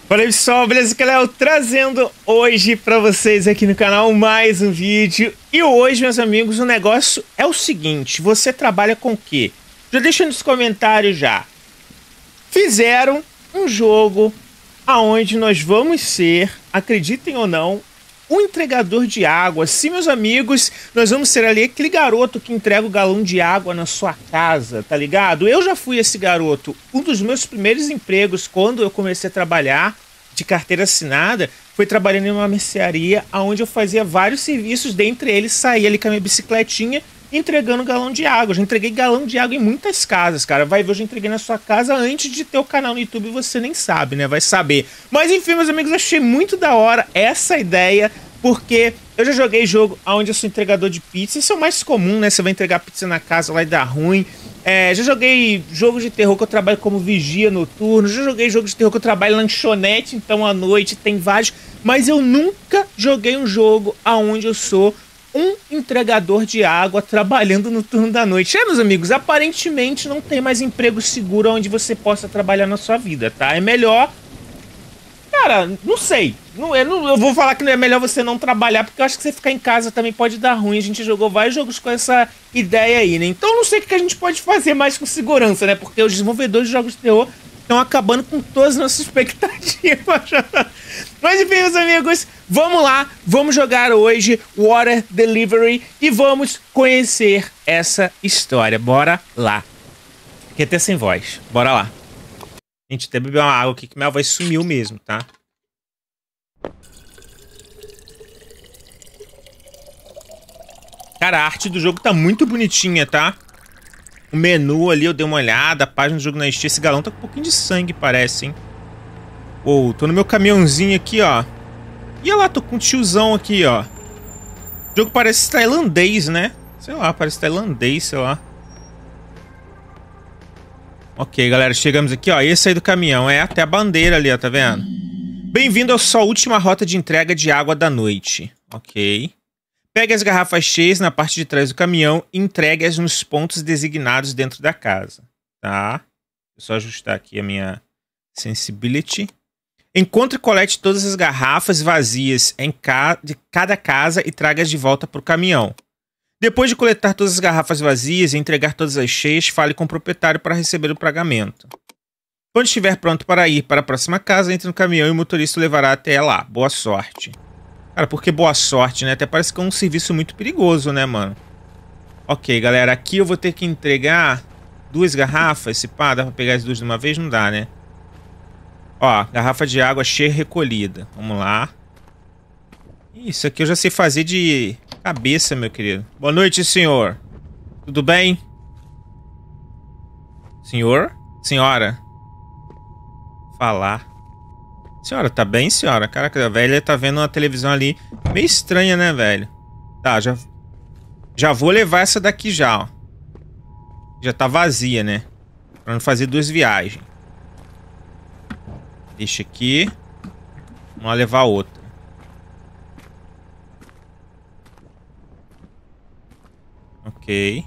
Fala aí, pessoal, beleza? Que é Léo trazendo hoje pra vocês aqui no canal mais um vídeo. E hoje, meus amigos, o negócio é o seguinte: você trabalha com o quê? Já deixa nos comentários já. Fizeram um jogo aonde nós vamos ser, acreditem ou não, um entregador de água. Sim, meus amigos, nós vamos ser ali aquele garoto que entrega o galão de água na sua casa, tá ligado? Eu já fui esse garoto. Um dos meus primeiros empregos, quando eu comecei a trabalhar de carteira assinada, foi trabalhando em uma mercearia, onde eu fazia vários serviços, dentre eles saía ali com a minha bicicletinha, entregando galão de água. Eu já entreguei galão de água em muitas casas, cara. Vai ver, eu já entreguei na sua casa antes de ter o canal no YouTube, você nem sabe, né? Vai saber. Mas enfim, meus amigos, eu achei muito da hora essa ideia, porque eu já joguei jogo onde eu sou entregador de pizza. Isso é o mais comum, né? Você vai entregar pizza na casa lá e dá ruim. Já joguei jogo de terror que eu trabalho como vigia noturno. Já joguei jogo de terror que eu trabalho em lanchonete, então à noite tem vários. Mas eu nunca joguei um jogo onde eu sou um entregador de água trabalhando no turno da noite. Meus amigos, aparentemente não tem mais emprego seguro onde você possa trabalhar na sua vida, tá? É melhor... Cara, não sei. Eu vou falar que não é melhor você não trabalhar, porque eu acho que você ficar em casa também pode dar ruim. A gente jogou vários jogos com essa ideia aí, né? Então eu não sei o que a gente pode fazer mais com segurança, né? Porque os desenvolvedores de jogos de terror estão acabando com todas as nossas expectativas. Mas enfim, meus amigos, vamos lá. Vamos jogar hoje Water Delivery e vamos conhecer essa história. Bora lá. Fiquei até sem voz. Bora lá. Gente, até beber uma água aqui que minha voz sumiu mesmo, tá? Cara, a arte do jogo tá muito bonitinha, tá? O menu ali, eu dei uma olhada, a página do jogo na Steam. Esse galão tá com um pouquinho de sangue, parece, hein? Uou, tô no meu caminhãozinho aqui, ó. E olha lá, tô com um tiozão aqui, ó. O jogo parece tailandês, né? Sei lá, parece tailandês, sei lá. Ok, galera, chegamos aqui, ó. Esse aí do caminhão, até a bandeira ali, ó, tá vendo? Bem-vindo à sua última rota de entrega de água da noite. Ok. Pegue as garrafas cheias na parte de trás do caminhão e entregue-as nos pontos designados dentro da casa. Tá? Vou só ajustar aqui a minha sensibility. Encontre e colete todas as garrafas vazias de cada casa e traga-as de volta para o caminhão. Depois de coletar todas as garrafas vazias e entregar todas as cheias, fale com o proprietário para receber o pagamento. Quando estiver pronto para ir para a próxima casa, entre no caminhão e o motorista o levará até lá. Boa sorte. Cara, por que boa sorte, né? Até parece que é um serviço muito perigoso, né, mano? Ok, galera, aqui eu vou ter que entregar 2 garrafas. Se pá, dá pra pegar as 2 de uma vez? Não dá, né? Ó, garrafa de água cheia recolhida. Vamos lá. Isso aqui eu já sei fazer de cabeça, meu querido. Boa noite, senhor. Tudo bem? Senhor? Senhora? Falar. Senhora, tá bem, senhora? Caraca, a velha tá vendo uma televisão ali meio estranha, né, velho? Tá, já vou levar essa daqui já, ó. Já tá vazia, né? Pra não fazer 2 viagens. Deixa aqui. Vamos lá levar outra. Ok.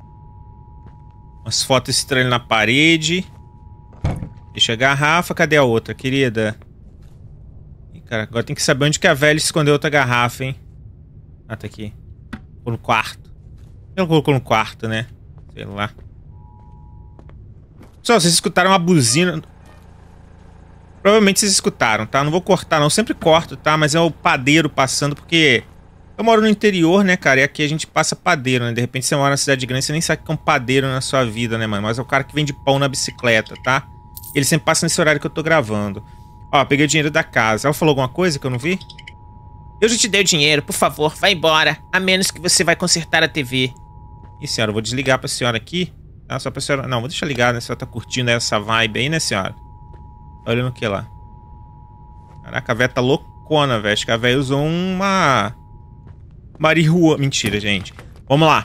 Umas fotos estranhas na parede. Deixa a garrafa. Cadê a outra, querida? Ih, cara, agora tem que saber onde que a velha escondeu outra garrafa, hein? Ah, tá aqui. Colocou no quarto. Ela colocou no quarto, né? Sei lá. Pessoal, vocês escutaram uma buzina. Provavelmente vocês escutaram, tá? Não vou cortar, não. Eu sempre corto, tá? Mas é o padeiro passando, porque eu moro no interior, né, cara? E aqui a gente passa padeiro, né? De repente você mora na cidade grande, você nem sabe que é um padeiro na sua vida, né, mano? Mas é o cara que vende pão na bicicleta, tá? Ele sempre passa nesse horário que eu tô gravando. Ó, peguei o dinheiro da casa. Ela falou alguma coisa que eu não vi? Eu já te dei o dinheiro, por favor, vai embora. A menos que você vai consertar a TV. Ih, senhora, eu vou desligar pra senhora aqui. Tá? Só pra senhora... Não, vou deixar ligado, né? A senhora tá curtindo essa vibe aí, né, senhora? Olha no que lá. Caraca, a véia tá loucona, velho. Acho que a véia usou uma... marihuana. Mentira, gente. Vamos lá.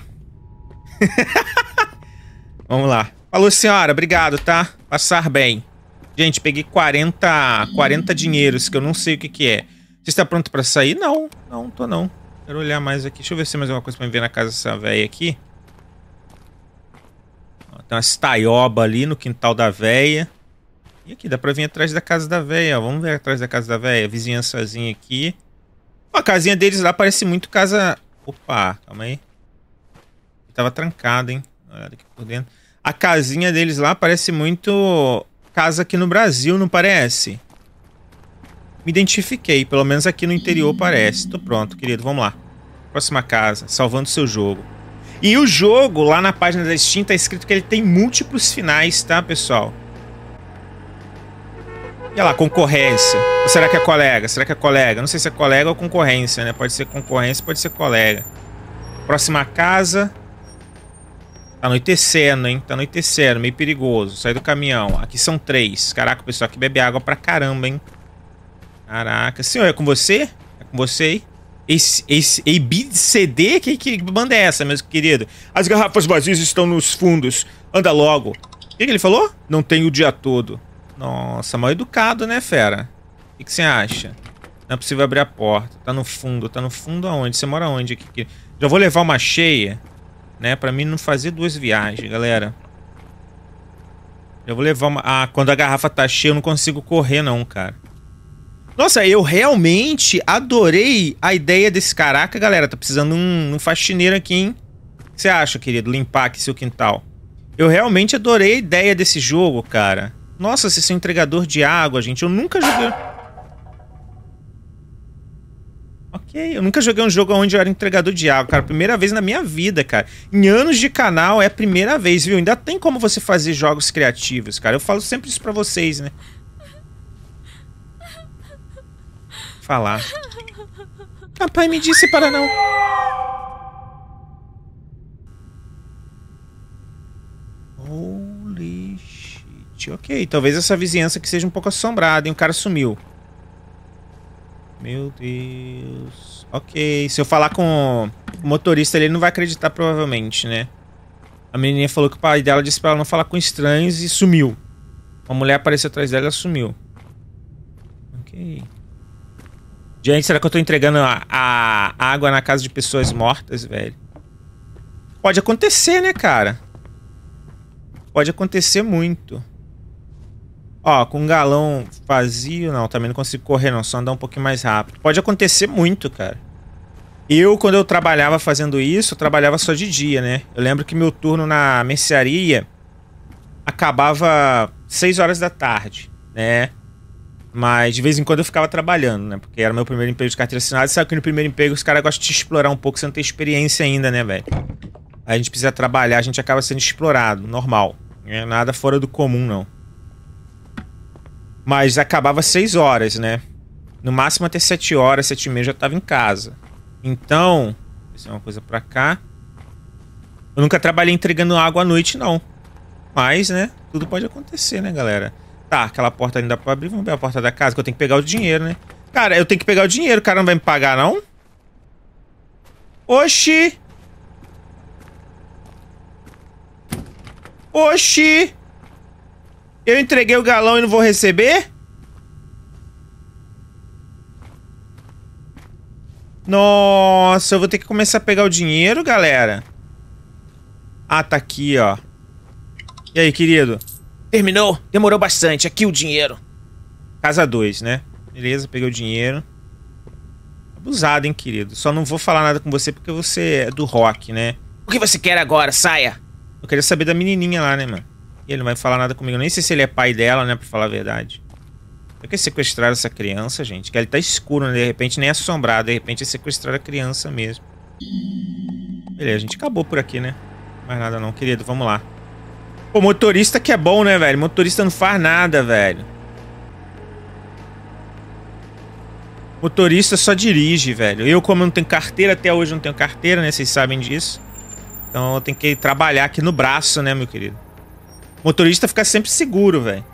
Vamos lá. Falou, senhora. Obrigado, tá? Passar bem. Gente, peguei 40 dinheiros, que eu não sei o que que é. Você está pronto pra sair? Não, não tô não. Quero olhar mais aqui. Deixa eu ver se tem mais alguma coisa pra me ver na casa dessa véia aqui. Ó, tem umas taioba ali no quintal da véia. E aqui, dá pra vir atrás da casa da véia, ó. Vamos ver atrás da casa da véia. Vizinhançazinha aqui. Ó, a casinha deles lá parece muito casa... Opa, calma aí. Tava trancado, hein? Olha aqui por dentro. A casinha deles lá parece muito casa aqui no Brasil, não parece? Me identifiquei, pelo menos aqui no interior parece. Tô pronto, querido, vamos lá. Próxima casa, salvando seu jogo. E o jogo, lá na página da Steam, tá escrito que ele tem múltiplos finais, tá, pessoal? E olha lá, concorrência. Ou será que é colega? Será que é colega? Não sei se é colega ou concorrência, né? Pode ser concorrência, pode ser colega. Próxima casa. Tá anoitecendo, hein? Tá anoitecendo, meio perigoso. Sai do caminhão. Aqui são 3. Caraca, o pessoal aqui bebe água pra caramba, hein? Caraca. Senhor, é com você? É com você aí? Esse ABCD? Que banda é essa, meu querido? As garrafas vazias estão nos fundos. Anda logo. O que ele falou? Não tem o dia todo. Nossa, mal educado, né, fera? O que você acha? Não é possível abrir a porta. Tá no fundo. Tá no fundo aonde? Você mora onde aqui? Já vou levar uma cheia, né? Pra mim não fazer 2 viagens, galera. Já vou levar uma... Ah, quando a garrafa tá cheia eu não consigo correr não, cara. Nossa, eu realmente adorei a ideia desse... Caraca, galera, tá precisando um faxineiro aqui, hein? O que você acha, querido? Limpar aqui seu quintal. Eu realmente adorei a ideia desse jogo, cara. Nossa, você é um entregador de água, gente. Eu nunca joguei... Ok, eu nunca joguei um jogo onde eu era entregador de água, cara. Primeira vez na minha vida, cara. Em anos de canal é a primeira vez, viu? Ainda tem como você fazer jogos criativos, cara. Eu falo sempre isso pra vocês, né? Falar. Papai me disse para não. Holy shit. Ok, talvez essa vizinhança aqui seja um pouco assombrada, hein? O cara sumiu. Meu Deus. Ok, se eu falar com o motorista, ele não vai acreditar provavelmente, né? A menininha falou que o pai dela disse pra ela não falar com estranhos e sumiu. Uma mulher apareceu atrás dela e ela sumiu. Ok. Gente, será que eu tô entregando a água na casa de pessoas mortas, velho? Pode acontecer, né, cara? Pode acontecer muito. Ó, com um galão vazio... Não, também não consigo correr, não. Só andar um pouquinho mais rápido. Pode acontecer muito, cara. Quando eu trabalhava fazendo isso, eu trabalhava só de dia, né? Eu lembro que meu turno na mercearia acabava 6 horas da tarde, né? Mas de vez em quando eu ficava trabalhando, né? Porque era meu primeiro emprego de carteira assinada. Sabe que no primeiro emprego os caras gostam de te explorar um pouco, você não tem experiência ainda, né, velho? Aí a gente precisa trabalhar, a gente acaba sendo explorado, normal. Não é nada fora do comum, não. Mas acabava 6 horas, né? No máximo até 7 horas, 7 e meia eu já tava em casa. Então, isso é uma coisa pra cá. Eu nunca trabalhei entregando água à noite, não. Mas, né? Tudo pode acontecer, né, galera? Tá, aquela porta ainda dá pra abrir. Vamos ver a porta da casa, que eu tenho que pegar o dinheiro, né? Cara, eu tenho que pegar o dinheiro. O cara não vai me pagar, não? Oxi! Oxi! Eu entreguei o galão e não vou receber? Nossa, eu vou ter que começar a pegar o dinheiro, galera. Ah, tá aqui, ó. E aí, querido? Terminou? Demorou bastante. Aqui o dinheiro. Casa 2, né? Beleza, peguei o dinheiro. Abusado, hein, querido? Só não vou falar nada com você porque você é do rock, né? O que você quer agora? Saia! Eu queria saber da menininha lá, né, mano? E ele não vai falar nada comigo. Nem sei se ele é pai dela, né, pra falar a verdade. Eu quero sequestrar essa criança, gente. Que ele tá escuro, né? De repente nem é assombrado. De repente é sequestrar a criança mesmo. Beleza, a gente acabou por aqui, né? Mais nada não, querido. Vamos lá. Pô, motorista que é bom, né, velho? Motorista não faz nada, velho. Motorista só dirige, velho. Eu, como não tenho carteira, até hoje não tenho carteira, né? Vocês sabem disso. Então eu tenho que trabalhar aqui no braço, né, meu querido? Motorista fica sempre seguro, velho.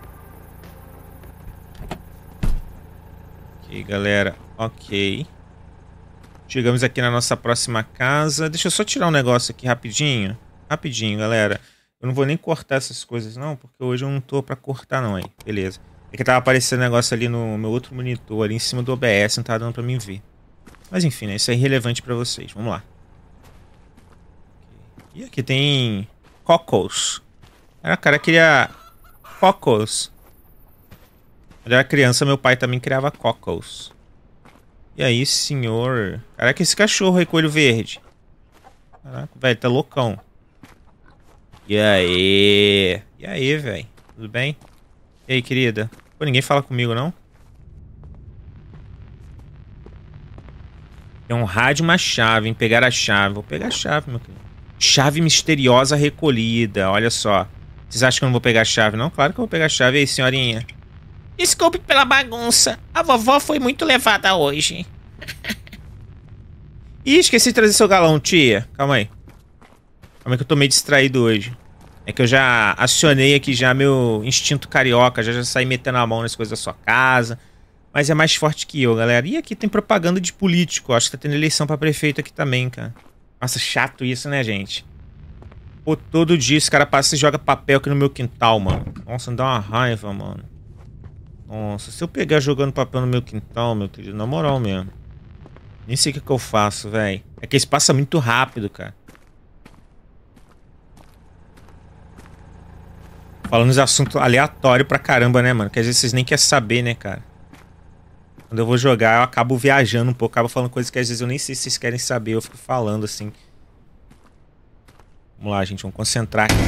Ok, galera. Ok. Chegamos aqui na nossa próxima casa. Deixa eu só tirar um negócio aqui rapidinho. Rapidinho, galera. Eu não vou nem cortar essas coisas, não, porque hoje eu não tô pra cortar, não, hein. Beleza. É que tava aparecendo um negócio ali no meu outro monitor, ali em cima do OBS, não tava dando pra mim ver. Mas enfim, né, isso é irrelevante pra vocês. Vamos lá. E aqui tem... Cocos. Ah, cara, queria... Cocos. Quando eu era criança, meu pai também criava cockles. E aí, senhor? Caraca, esse cachorro aí, coelho verde. Caraca, velho, tá loucão. E aí? E aí, velho? Tudo bem? E aí, querida? Pô, ninguém fala comigo, não? Tem um rádio e uma chave, hein? Pegar a chave. Vou pegar a chave, meu querido. Chave misteriosa recolhida, olha só. Vocês acham que eu não vou pegar a chave, não? Claro que eu vou pegar a chave. E aí, senhorinha? Desculpe pela bagunça. A vovó foi muito levada hoje. Ih, esqueci de trazer seu galão, tia. Calma aí. Calma aí que eu tô meio distraído hoje. É que eu já acionei aqui já meu instinto carioca. Já saí metendo a mão nas coisas da sua casa. Mas é mais forte que eu, galera. E aqui tem propaganda de político. Acho que tá tendo eleição pra prefeito aqui também, cara. Nossa, chato isso, né, gente? Pô, todo dia esse cara passa e joga papel aqui no meu quintal, mano. Nossa, me dá uma raiva, mano. Nossa, se eu pegar jogando papel no meu quintal, meu querido, na moral mesmo. Nem sei o que eu faço, velho. É que isso passa muito rápido, cara. Falando nos assuntos aleatórios pra caramba, né, mano? Que às vezes vocês nem querem saber, né, cara? Quando eu vou jogar, eu acabo viajando um pouco. Acabo falando coisas que às vezes eu nem sei se vocês querem saber. Eu fico falando, assim. Vamos lá, gente. Vamos concentrar aqui.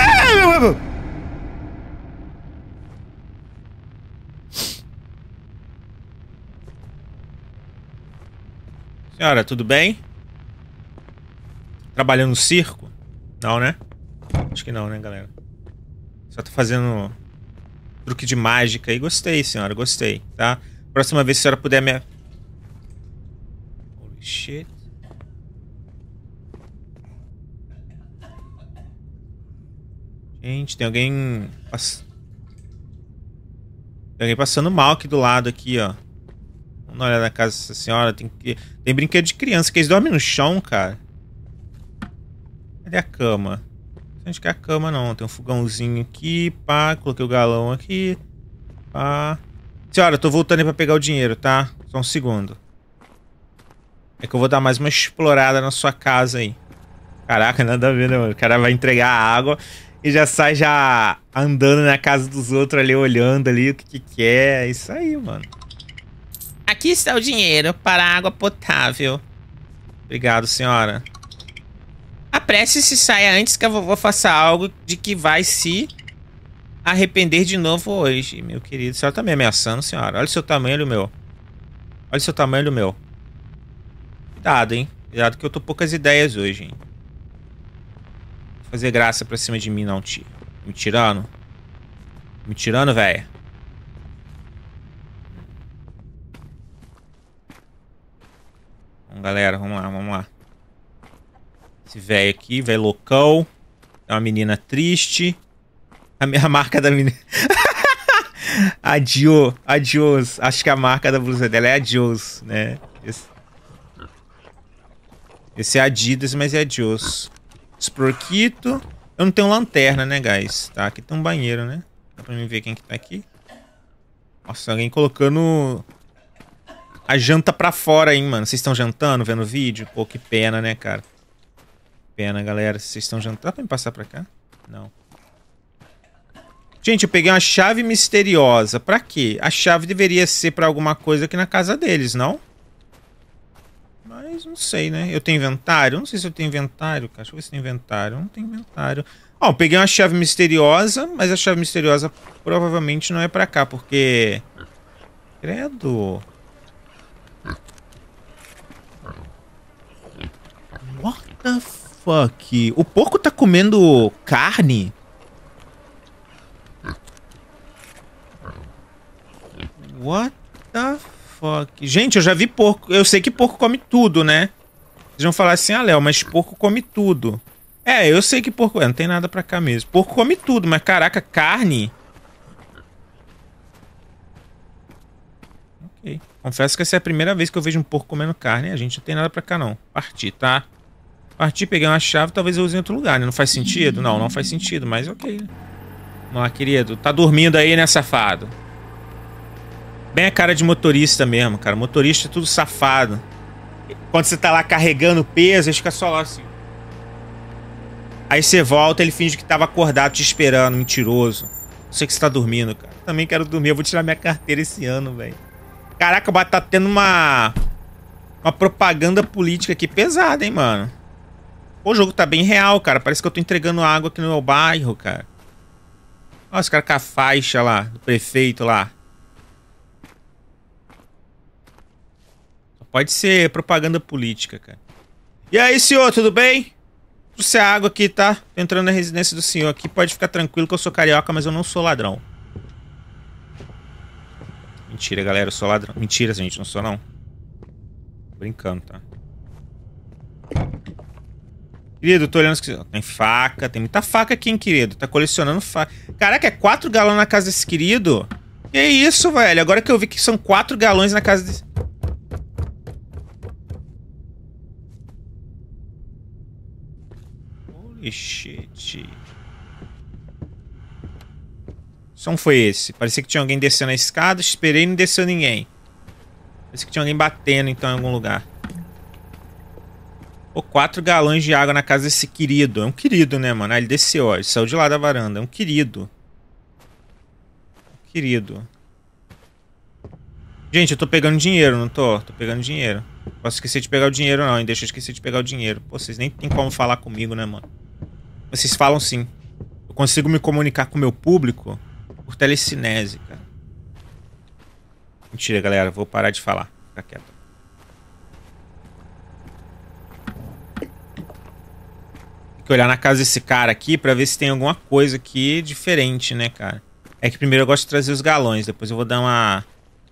Senhora, tudo bem? Trabalhando no circo? Não, né? Acho que não, né, galera? Só tô fazendo truque de mágica aí. Gostei, senhora. Gostei, tá? Próxima vez, se a senhora puder me... Holy shit. Gente, tem alguém... Tem alguém passando mal aqui do lado, aqui, ó. Vamos olhar na casa dessa senhora. Tem brinquedo de criança, que eles dormem no chão, cara. Cadê a cama? Não sei onde que é a cama, não. Tem um fogãozinho aqui, pá. Coloquei o galão aqui, pá. Senhora, eu tô voltando aí pra pegar o dinheiro, tá? Só um segundo. É que eu vou dar mais uma explorada na sua casa aí. Caraca, nada a ver, né, mano? O cara vai entregar a água e já sai já andando na casa dos outros ali, olhando ali o que quer. É isso aí, mano. Aqui está o dinheiro para a água potável. Obrigado, senhora. Apresse-se e saia antes que a vovó faça algo de que vai se arrepender de novo hoje, meu querido. A senhora tá me ameaçando, senhora. Olha o seu tamanho, olha o meu. Olha o seu tamanho, olha o meu. Cuidado, hein. Cuidado que eu tô poucas ideias hoje, hein. Não fazer graça pra cima de mim, não, tio. Me tirando? Me tirando, velho? Bom, galera, vamos lá, vamos lá. Esse velho aqui, velho loucão. É uma menina triste. A marca da menina... Adios. Acho que a marca da blusa dela é Adios, né? Esse é Adidas, mas é Adios. Sporquito. Eu não tenho lanterna, né, guys? Tá, aqui tem um banheiro, né? Dá pra mim ver quem que tá aqui. Nossa, alguém colocando a janta pra fora, hein, mano. Vocês estão jantando, vendo o vídeo? Pô, que pena, né, cara? Pena, galera. Vocês estão jantando. Dá pra me passar pra cá? Não. Gente, eu peguei uma chave misteriosa. Pra quê? A chave deveria ser pra alguma coisa aqui na casa deles, não? Mas não sei, né? Eu tenho inventário? Não sei se eu tenho inventário, cara. Deixa eu ver se tem inventário. Não tem inventário. Ó, eu peguei uma chave misteriosa, mas a chave misteriosa provavelmente não é pra cá, porque... Credo. What the fuck? O porco tá comendo carne? What the fuck? Gente, eu já vi porco. Eu sei que porco come tudo, né? Vocês vão falar assim, ah, Léo, mas porco come tudo. É, eu sei que porco... não tem nada pra cá mesmo. Porco come tudo, mas caraca, carne... Ok. Confesso que essa é a primeira vez que eu vejo um porco comendo carne. A gente não tem nada pra cá, não. Parti, tá? Parti, peguei uma chave, talvez eu use em outro lugar, né? Não faz sentido? Não, não faz sentido, mas ok. Vamos lá, querido. Tá dormindo aí, né, safado? Bem a cara de motorista mesmo, cara. Motorista é tudo safado. Quando você tá lá carregando peso, ele fica só lá assim. Aí você volta, ele finge que tava acordado te esperando, mentiroso. Sei que você tá dormindo, cara. Também quero dormir. Eu vou tirar minha carteira esse ano, velho. Caraca, tá tendo uma propaganda política aqui pesada, hein, mano. Pô, o jogo tá bem real, cara. Parece que eu tô entregando água aqui no meu bairro, cara. Olha os caras com a faixa lá, do prefeito lá. Só pode ser propaganda política, cara. E aí, senhor, tudo bem? Trouxe a água aqui, tá? Tô entrando na residência do senhor aqui. Pode ficar tranquilo que eu sou carioca, mas eu não sou ladrão. Mentira, galera, eu sou ladrão. Mentira, gente, não sou não. Tô brincando, tá? Querido, tô olhando... Tem faca, tem muita faca aqui, hein, querido? Tá colecionando faca. Caraca, é 4 galões na casa desse querido? Que isso, velho? Agora que eu vi que são 4 galões na casa desse... Holy shit. Que som foi esse? Parecia que tinha alguém descendo a escada. Esperei e não desceu ninguém. Parecia que tinha alguém batendo, então, em algum lugar. Pô, 4 galões de água na casa desse querido. É um querido, né, mano? Ah, ele desceu, ó. Ele saiu de lá da varanda. É um querido. Querido. Gente, eu tô pegando dinheiro, não tô? Tô pegando dinheiro. Posso esquecer de pegar o dinheiro, não, hein? Deixa eu esquecer de pegar o dinheiro. Pô, vocês nem tem como falar comigo, né, mano? Vocês falam sim. Eu consigo me comunicar com o meu público por telecinese, cara. Mentira, galera. Vou parar de falar. Fica quieto. Tem que olhar na casa desse cara aqui pra ver se tem alguma coisa aqui diferente, né, cara? É que primeiro eu gosto de trazer os galões. Depois eu vou dar uma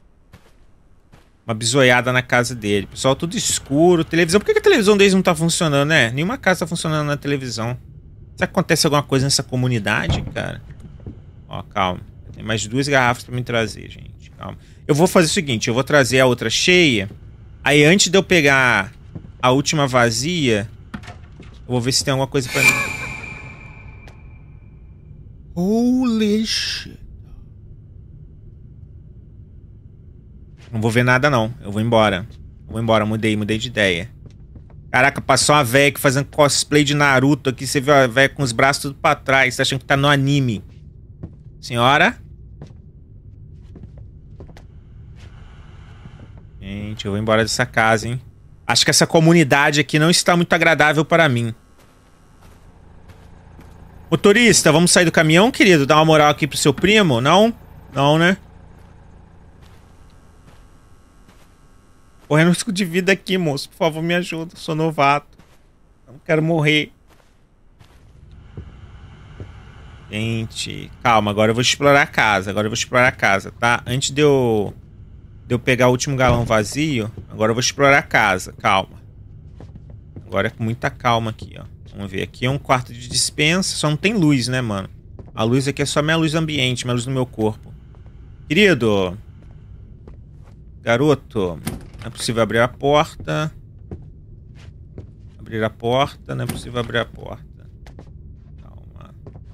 bisoiada na casa dele. Pessoal, tudo escuro. Televisão. Por que a televisão deles não tá funcionando, né? Nenhuma casa tá funcionando na televisão. Será que acontece alguma coisa nessa comunidade, cara? Ó, calma. Tem mais 2 garrafas pra me trazer, gente. Calma. Eu vou fazer o seguinte. Eu vou trazer a outra cheia. Aí antes de eu pegar a última vazia, eu vou ver se tem alguma coisa pra mim. Holy shit. Não vou ver nada, não. Eu vou embora. Eu vou embora. Mudei de ideia. Caraca, passou uma véia aqui fazendo cosplay de Naruto aqui. Você viu a véia com os braços tudo pra trás. Tá achando que tá no anime. Senhora? Gente, eu vou embora dessa casa, hein? Acho que essa comunidade aqui não está muito agradável para mim. Motorista, vamos sair do caminhão, querido? Dar uma moral aqui pro seu primo? Não? Não, né? Correndo risco de vida aqui, moço. Por favor, me ajuda. Sou novato. Não quero morrer. Gente, calma. Agora eu vou explorar a casa. Tá? Antes de eu pegar o último galão vazio, agora eu vou explorar a casa. Calma. Agora é com muita calma aqui, ó. Vamos ver. Aqui é um quarto de dispensa. Só não tem luz, né, mano? A luz aqui é só minha luz ambiente, minha luz do meu corpo. Querido. Garoto. Não é possível abrir a porta. Abrir a porta. Não é possível abrir a porta. Calma.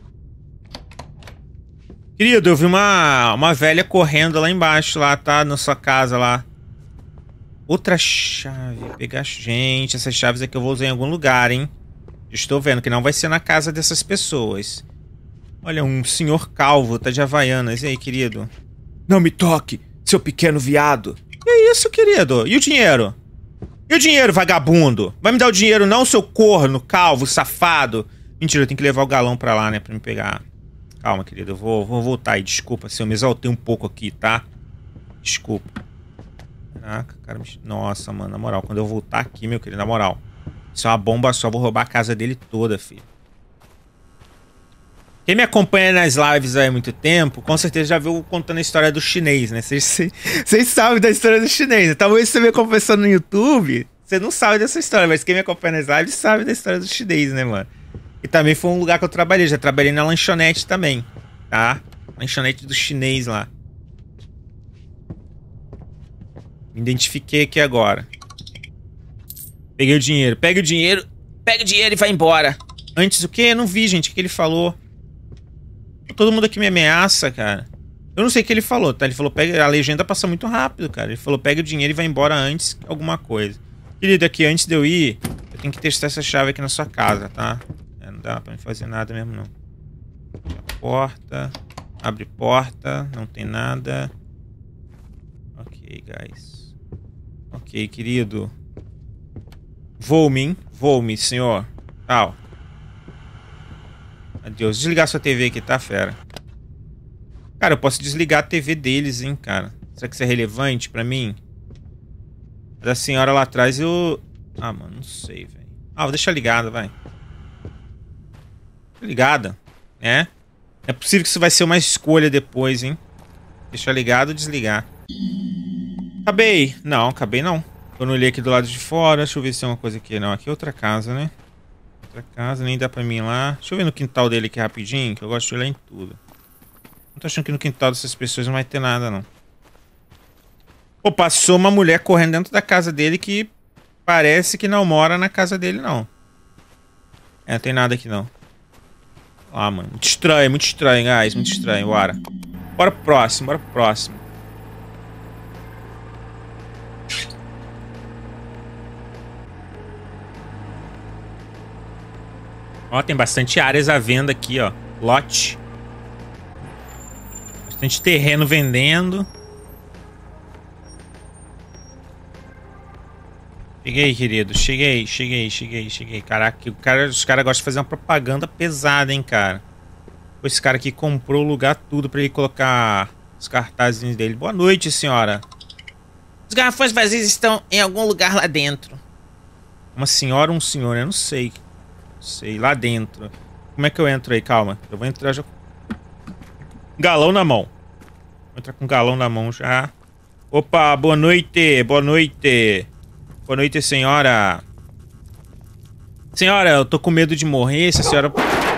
Querido, eu vi uma velha correndo lá embaixo, lá, tá? Na sua casa, lá. Outra chave. Pegar... Gente, essas chaves aqui eu vou usar em algum lugar, hein? Estou vendo que não vai ser na casa dessas pessoas. Olha, um senhor calvo, tá de Havaianas. E aí, querido? Não me toque, seu pequeno viado. Que isso, querido? E o dinheiro? E o dinheiro, vagabundo? Vai me dar o dinheiro não, seu corno, calvo, safado? Mentira, eu tenho que levar o galão pra lá, né? Pra me pegar. Calma, querido. Eu vou voltar aí. Desculpa se eu me exaltei um pouco aqui, tá? Desculpa. Caraca, cara. Nossa, mano. Na moral, quando eu voltar aqui, meu querido, na moral. Isso é uma bomba só. Vou roubar a casa dele toda, filho. Quem me acompanha nas lives há muito tempo, com certeza já viu contando a história do chinês, né? Vocês sabem da história do chinês. Talvez você me acompanhando no YouTube, você não sabe dessa história, mas quem me acompanha nas lives sabe da história do chinês, né, mano? E também foi um lugar que eu trabalhei. Já trabalhei na lanchonete também, tá? Lanchonete do chinês lá. Me identifiquei aqui agora. Peguei o dinheiro. Pega o dinheiro e vai embora. Antes o quê? Eu não vi, gente, o que ele falou. Todo mundo aqui me ameaça, cara. Eu não sei o que ele falou, tá? Ele falou, pega... A legenda passa muito rápido, cara. Ele falou, pega o dinheiro e vai embora antes que alguma coisa. Querido, aqui, antes de eu ir, eu tenho que testar essa chave aqui na sua casa, tá? Não dá pra me fazer nada mesmo, não. A porta. Abre porta. Não tem nada. Ok, guys. Ok, querido. Vou-me, hein? Vou-me, senhor. Tchau. Adeus. Desligar sua TV aqui, tá, fera? Cara, eu posso desligar a TV deles, hein, cara. Será que isso é relevante pra mim? Da senhora lá atrás eu... Ah, mano, não sei, velho. Ah, vou deixar ligada, vai. Ligada, né? É possível que isso vai ser uma escolha depois, hein? Deixar ligado ou desligar. Acabei. Não, acabei não. Eu não olhei aqui do lado de fora. Deixa eu ver se tem uma coisa aqui. Não, aqui é outra casa, né? Outra casa, nem dá pra mim ir lá. Deixa eu ver no quintal dele aqui rapidinho, que eu gosto de olhar em tudo. Não tô achando que no quintal dessas pessoas não vai ter nada, não. Pô, passou uma mulher correndo dentro da casa dele que parece que não mora na casa dele, não. É, não tem nada aqui, não. Ah, mano. Muito estranho, guys. Muito estranho, bora. Bora pro próximo, bora pro próximo. Ó, tem bastante áreas à venda aqui, ó. Lote. Bastante terreno vendendo. Cheguei, querido. Cheguei. Caraca, os caras gostam de fazer uma propaganda pesada, hein, cara. Esse cara aqui comprou o lugar tudo pra ele colocar os cartazes dele. Boa noite, senhora. Os garrafões vazios estão em algum lugar lá dentro. Uma senhora ou um senhor? Eu não sei. Não sei, lá dentro. Como é que eu entro aí? Calma. Eu vou entrar já... Galão na mão. Vou entrar com um galão na mão já. Opa, boa noite. Boa noite. Boa noite, senhora. Senhora, eu tô com medo de morrer. Se a senhora...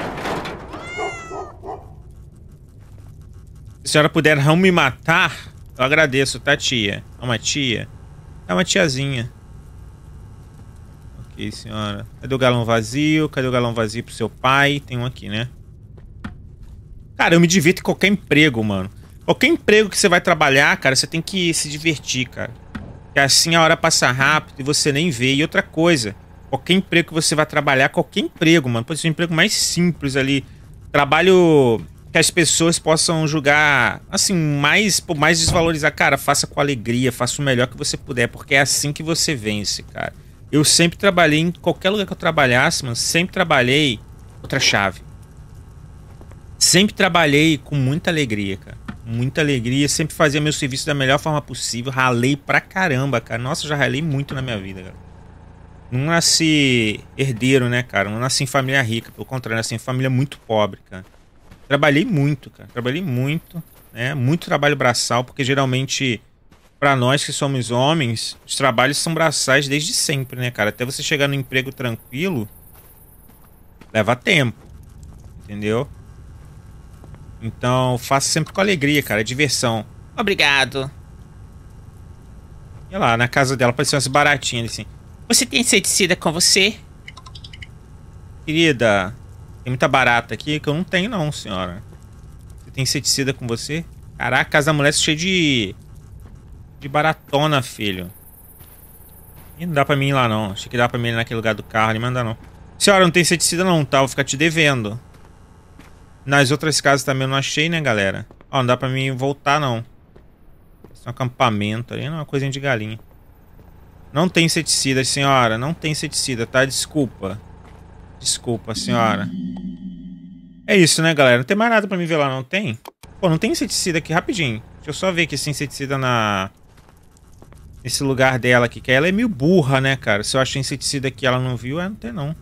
Se a senhora puder não me matar, eu agradeço, tá, tia? É uma tia? É uma tiazinha. Ok, senhora. Cadê o galão vazio? Cadê o galão vazio pro seu pai? Tem um aqui, né? Cara, eu me divirto em qualquer emprego, mano. Qualquer emprego que você vai trabalhar, cara, você tem que se divertir, cara. Porque assim a hora passa rápido e você nem vê. E outra coisa, qualquer emprego que você vai trabalhar, qualquer emprego, mano. Pode ser um emprego mais simples ali. Trabalho... que as pessoas possam julgar, assim, mais desvalorizar. Cara, faça com alegria, faça o melhor que você puder, porque é assim que você vence, cara. Eu sempre trabalhei, em qualquer lugar que eu trabalhasse, mano, sempre trabalhei outra chave. Sempre trabalhei com muita alegria, cara. Muita alegria, sempre fazia meu serviço da melhor forma possível. Ralei pra caramba, cara. Nossa, já ralei muito na minha vida, cara. Não nasci herdeiro, né, cara? Não nasci em família rica, pelo contrário, nasci em família muito pobre, cara. Trabalhei muito, cara. Trabalhei muito, né? Muito trabalho braçal, porque geralmente, pra nós que somos homens, os trabalhos são braçais desde sempre, né, cara? Até você chegar no emprego tranquilo, leva tempo, entendeu? Então, faça sempre com alegria, cara. É diversão. Obrigado. E lá, na casa dela, parecia umas baratinhas, assim. Você tem inseticida com você? Querida... Tem muita barata aqui que eu não tenho, não, senhora. Você tem inseticida com você? Caraca, a casa da mulher é cheia de baratona, filho. Ih, não dá pra mim ir lá, não. Achei que dá pra mim ir naquele lugar do carro ali, mas não dá, não. Senhora, não tem inseticida, não, tá? Vou ficar te devendo. Nas outras casas também eu não achei, né, galera? Ó, não dá pra mim voltar, não. Esse é um acampamento ali, não é uma coisinha de galinha. Não tem inseticida, senhora. Não tem inseticida, tá? Desculpa. Desculpa, senhora. É isso, né, galera? Não tem mais nada pra me ver lá, não tem? Pô, não tem inseticida aqui, rapidinho. Deixa eu só ver aqui esse inseticida nesse lugar dela aqui. Que ela é meio burra, né, cara? Se eu achei inseticida aqui e ela não viu, não tem não.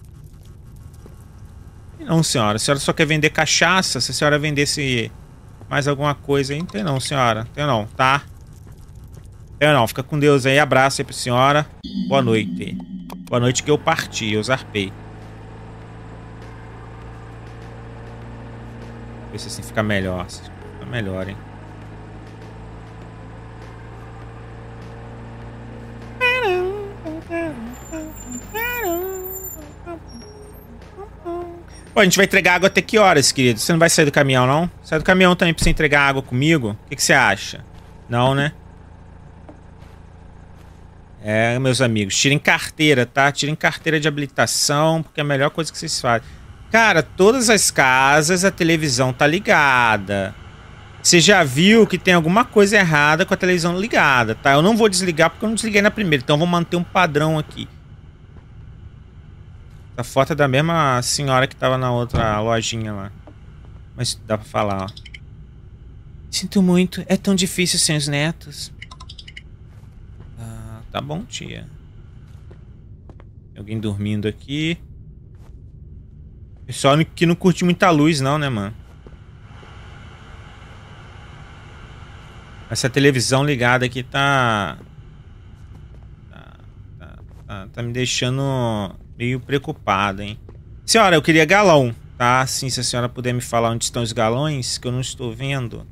Não, senhora. A senhora só quer vender cachaça. Se a senhora vendesse mais alguma coisa aí, não tem não, senhora. Tem não, tá? Tem não. Fica com Deus aí. Abraço aí pra senhora. Boa noite. Boa noite que eu parti, eu zarpei. Ver se assim fica melhor. Fica melhor, hein? Pô, a gente vai entregar água até que horas, querido? Você não vai sair do caminhão, não? Sai do caminhão também pra você entregar água comigo? O que você acha? Não, né? É, meus amigos, tirem carteira, tá? Tirem carteira de habilitação, porque é a melhor coisa que vocês fazem. Cara, todas as casas a televisão tá ligada. Você já viu que tem alguma coisa errada com a televisão ligada, tá? Eu não vou desligar porque eu não desliguei na primeira, então eu vou manter um padrão aqui. Essa foto é da mesma senhora que tava na outra lojinha lá. Mas dá pra falar, ó. Sinto muito, é tão difícil sem os netos. Ah, tá bom, tia. Tem alguém dormindo aqui. Pessoal que não curte muita luz não, né, mano? Essa televisão ligada aqui tá me deixando meio preocupado, hein? Senhora, eu queria galão, tá? Sim, se a senhora puder me falar onde estão os galões, que eu não estou vendo.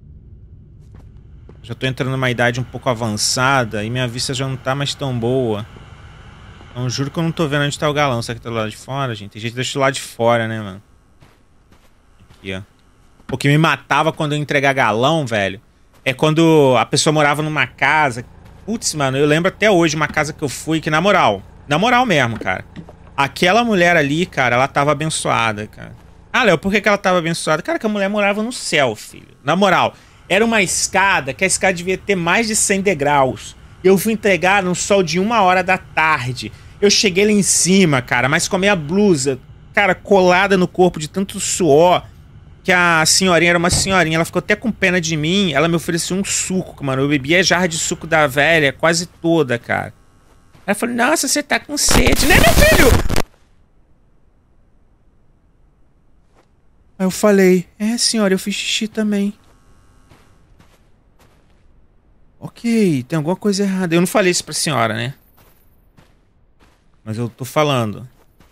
Já tô entrando numa idade um pouco avançada e minha vista já não tá mais tão boa. Então juro que eu não tô vendo onde tá o galão. Será que tá do lado de fora, gente? Tem gente que deixa do lado de fora, né, mano? Aqui, ó. O que me matava quando eu entregar galão, velho, é quando a pessoa morava numa casa. Putz, mano, eu lembro até hoje uma casa que eu fui que, na moral mesmo, cara. Aquela mulher ali, cara, ela tava abençoada, cara. Ah, Léo, por que ela tava abençoada? Cara, que a mulher morava no céu, filho. Na moral, era uma escada que a escada devia ter mais de 100 degraus. Eu fui entregar no sol de 1h da tarde. Eu cheguei lá em cima, cara, mas com a minha blusa, cara, colada no corpo de tanto suor, que a senhorinha era uma senhorinha, ela ficou até com pena de mim, ela me ofereceu um suco, mano. Eu bebi a jarra de suco da velha quase toda, cara. Ela falou, nossa, você tá com sede, né, meu filho? Aí eu falei, é, senhora, eu fiz xixi também. Ok, tem alguma coisa errada. Eu não falei isso pra senhora, né? Mas eu tô falando.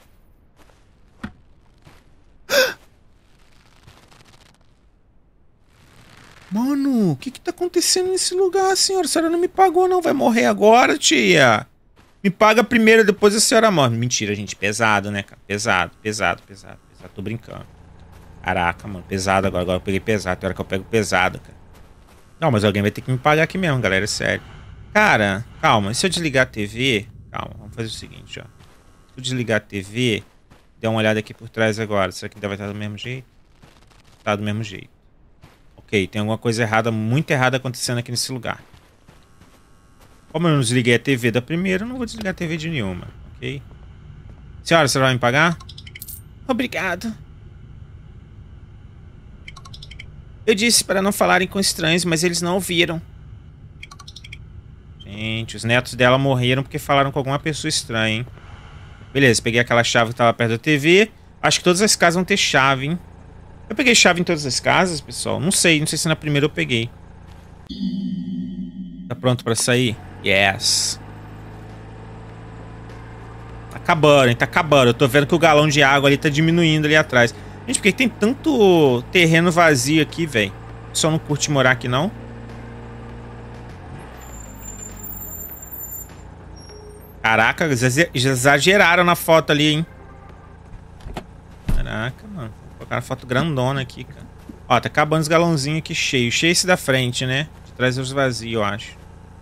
Mano, o que que tá acontecendo nesse lugar, senhora? A senhora não me pagou, não. Vai morrer agora, tia. Me paga primeiro, depois a senhora morre. Mentira, gente. Pesado, né, cara? Pesado. Tô brincando. Caraca, mano. Pesado agora. Agora eu peguei pesado. Tem hora que eu pego pesado, cara. Não, mas alguém vai ter que me pagar aqui mesmo, galera. É sério. Cara, calma. E se eu desligar a TV... Calma, vamos fazer o seguinte, ó. Se eu desligar a TV... Dê uma olhada aqui por trás agora. Será que ainda vai estar do mesmo jeito? Tá do mesmo jeito. Ok, tem alguma coisa errada, muito errada acontecendo aqui nesse lugar. Como eu não desliguei a TV da primeira, eu não vou desligar a TV de nenhuma, ok? Senhora, você vai me pagar? Obrigado. Eu disse para não falarem com estranhos, mas eles não ouviram. Gente, os netos dela morreram porque falaram com alguma pessoa estranha, hein? Beleza, peguei aquela chave que tava perto da TV. Acho que todas as casas vão ter chave, hein? Eu peguei chave em todas as casas, pessoal? Não sei se na primeira eu peguei. Tá pronto pra sair? Yes. Tá acabando, hein? Tá acabando. Eu tô vendo que o galão de água ali tá diminuindo ali atrás. Gente, por que tem tanto terreno vazio aqui, velho? O pessoal não curte morar aqui, não? Caraca, exageraram na foto ali, hein? Caraca, mano. Colocaram foto grandona aqui, cara. Ó, tá acabando os galãozinhos aqui cheios. Cheio esse da frente, né? De trás é os vazios, eu acho.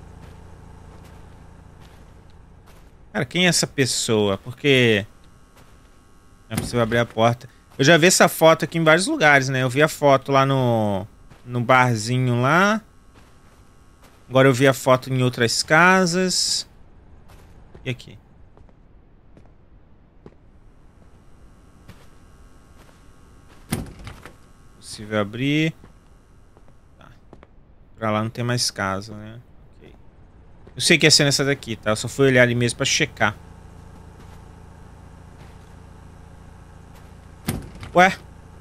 Cara, quem é essa pessoa? Porque... é possível abrir a porta. Eu já vi essa foto aqui em vários lugares, né? Eu vi a foto lá no barzinho lá. Agora eu vi a foto em outras casas. E aqui? Possível abrir. Tá. Pra lá não tem mais casa, né? Okay. Eu sei que ia ser nessa daqui, tá? Eu só fui olhar ali mesmo pra checar. Ué?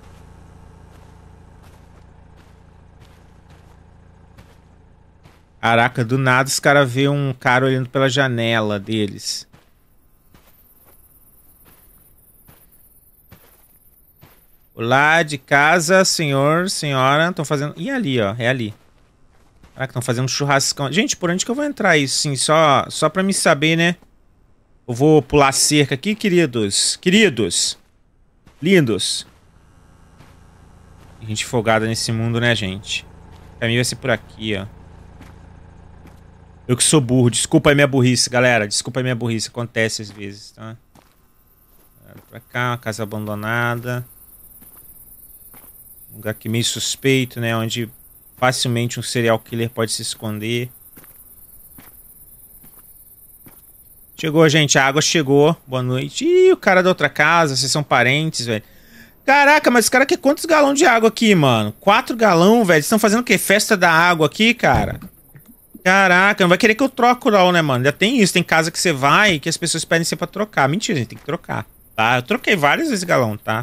Caraca, do nada os caras vê um cara olhando pela janela deles. Olá, de casa, senhor, senhora. Estão fazendo... E ali, ó. É ali. Caraca, estão fazendo um churrascão. Gente, por onde que eu vou entrar isso? Sim, só pra me saber, né? Eu vou pular a cerca aqui, queridos. Queridos. Lindos. Gente folgada nesse mundo, né, gente? O caminho vai ser por aqui, ó. Eu que sou burro. Desculpa aí minha burrice, galera. Desculpa aí minha burrice. Acontece às vezes, tá? pra cá, uma casa abandonada. Um lugar aqui meio suspeito, né? Onde facilmente um serial killer pode se esconder. Chegou, gente. A água chegou. Boa noite. Ih, o cara da outra casa. Vocês são parentes, velho. Caraca, mas os caras querem quantos galões de água aqui, mano? 4 galões, velho. Estão fazendo o quê? Festa da água aqui, cara? Caraca, não vai querer que eu troco não, né, mano? Já tem isso. Tem casa que você vai que as pessoas pedem você pra trocar. Mentira, a gente tem que trocar, tá? Eu troquei várias vezes galão, tá?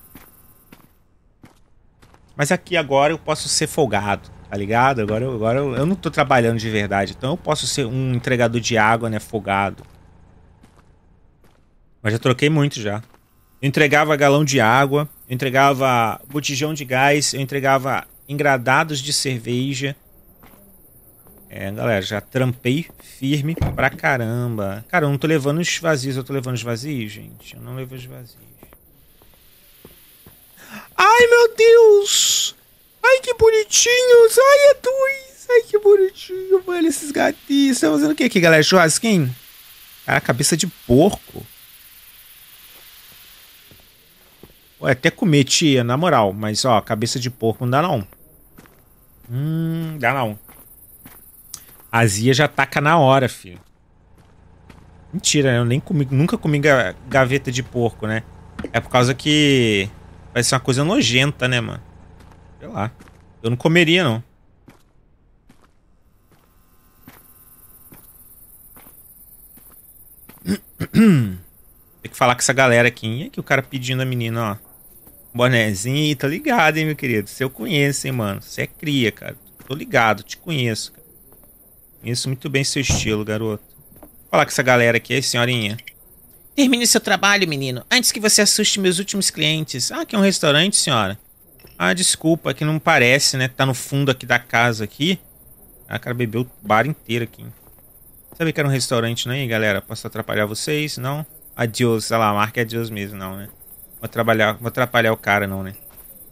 Mas aqui agora eu posso ser folgado, tá ligado? Agora eu não tô trabalhando de verdade. Então eu posso ser um entregador de água, né, folgado. Mas já troquei muito já. Eu entregava galão de água, eu entregava botijão de gás, eu entregava engradados de cerveja. É, galera, já trampei firme pra caramba. Cara, eu não tô levando os vazios, eu tô levando os vazios, gente. Eu não levo os vazios. Ai, meu Deus! Ai, que bonitinhos! Ai, é dois! Ai, que bonitinho, velho, esses gatinhos. Estão fazendo o que aqui, galera? Churrasquinho? Cara, cabeça de porco. Ué, até comer, tia, na moral. Mas, ó, cabeça de porco não dá, não. Dá não. A azia já taca na hora, filho. Mentira, eu nem comi, nunca comi gaveta de porco, né? É por causa que vai ser uma coisa nojenta, né, mano? Sei lá. Eu não comeria, não. Tem que falar com essa galera aqui. E aqui o cara pedindo a menina, ó. Bonezinho, tá ligado, hein, meu querido? Você eu conheço, hein, mano? Você é cria, cara. Tô ligado, te conheço, cara. Conheço muito bem seu estilo, garoto. Vou falar com essa galera aqui, aí, senhorinha. Termine seu trabalho, menino, antes que você assuste meus últimos clientes. Ah, aqui é um restaurante, senhora? Ah, desculpa, aqui não parece, né? Tá no fundo aqui da casa aqui. Ah, o cara bebeu o bar inteiro aqui. Sabia que era um restaurante, não é, galera? Posso atrapalhar vocês? Não? Adiós, sei lá, a marca é adiós mesmo, não, né? Vou atrapalhar o cara, não, né?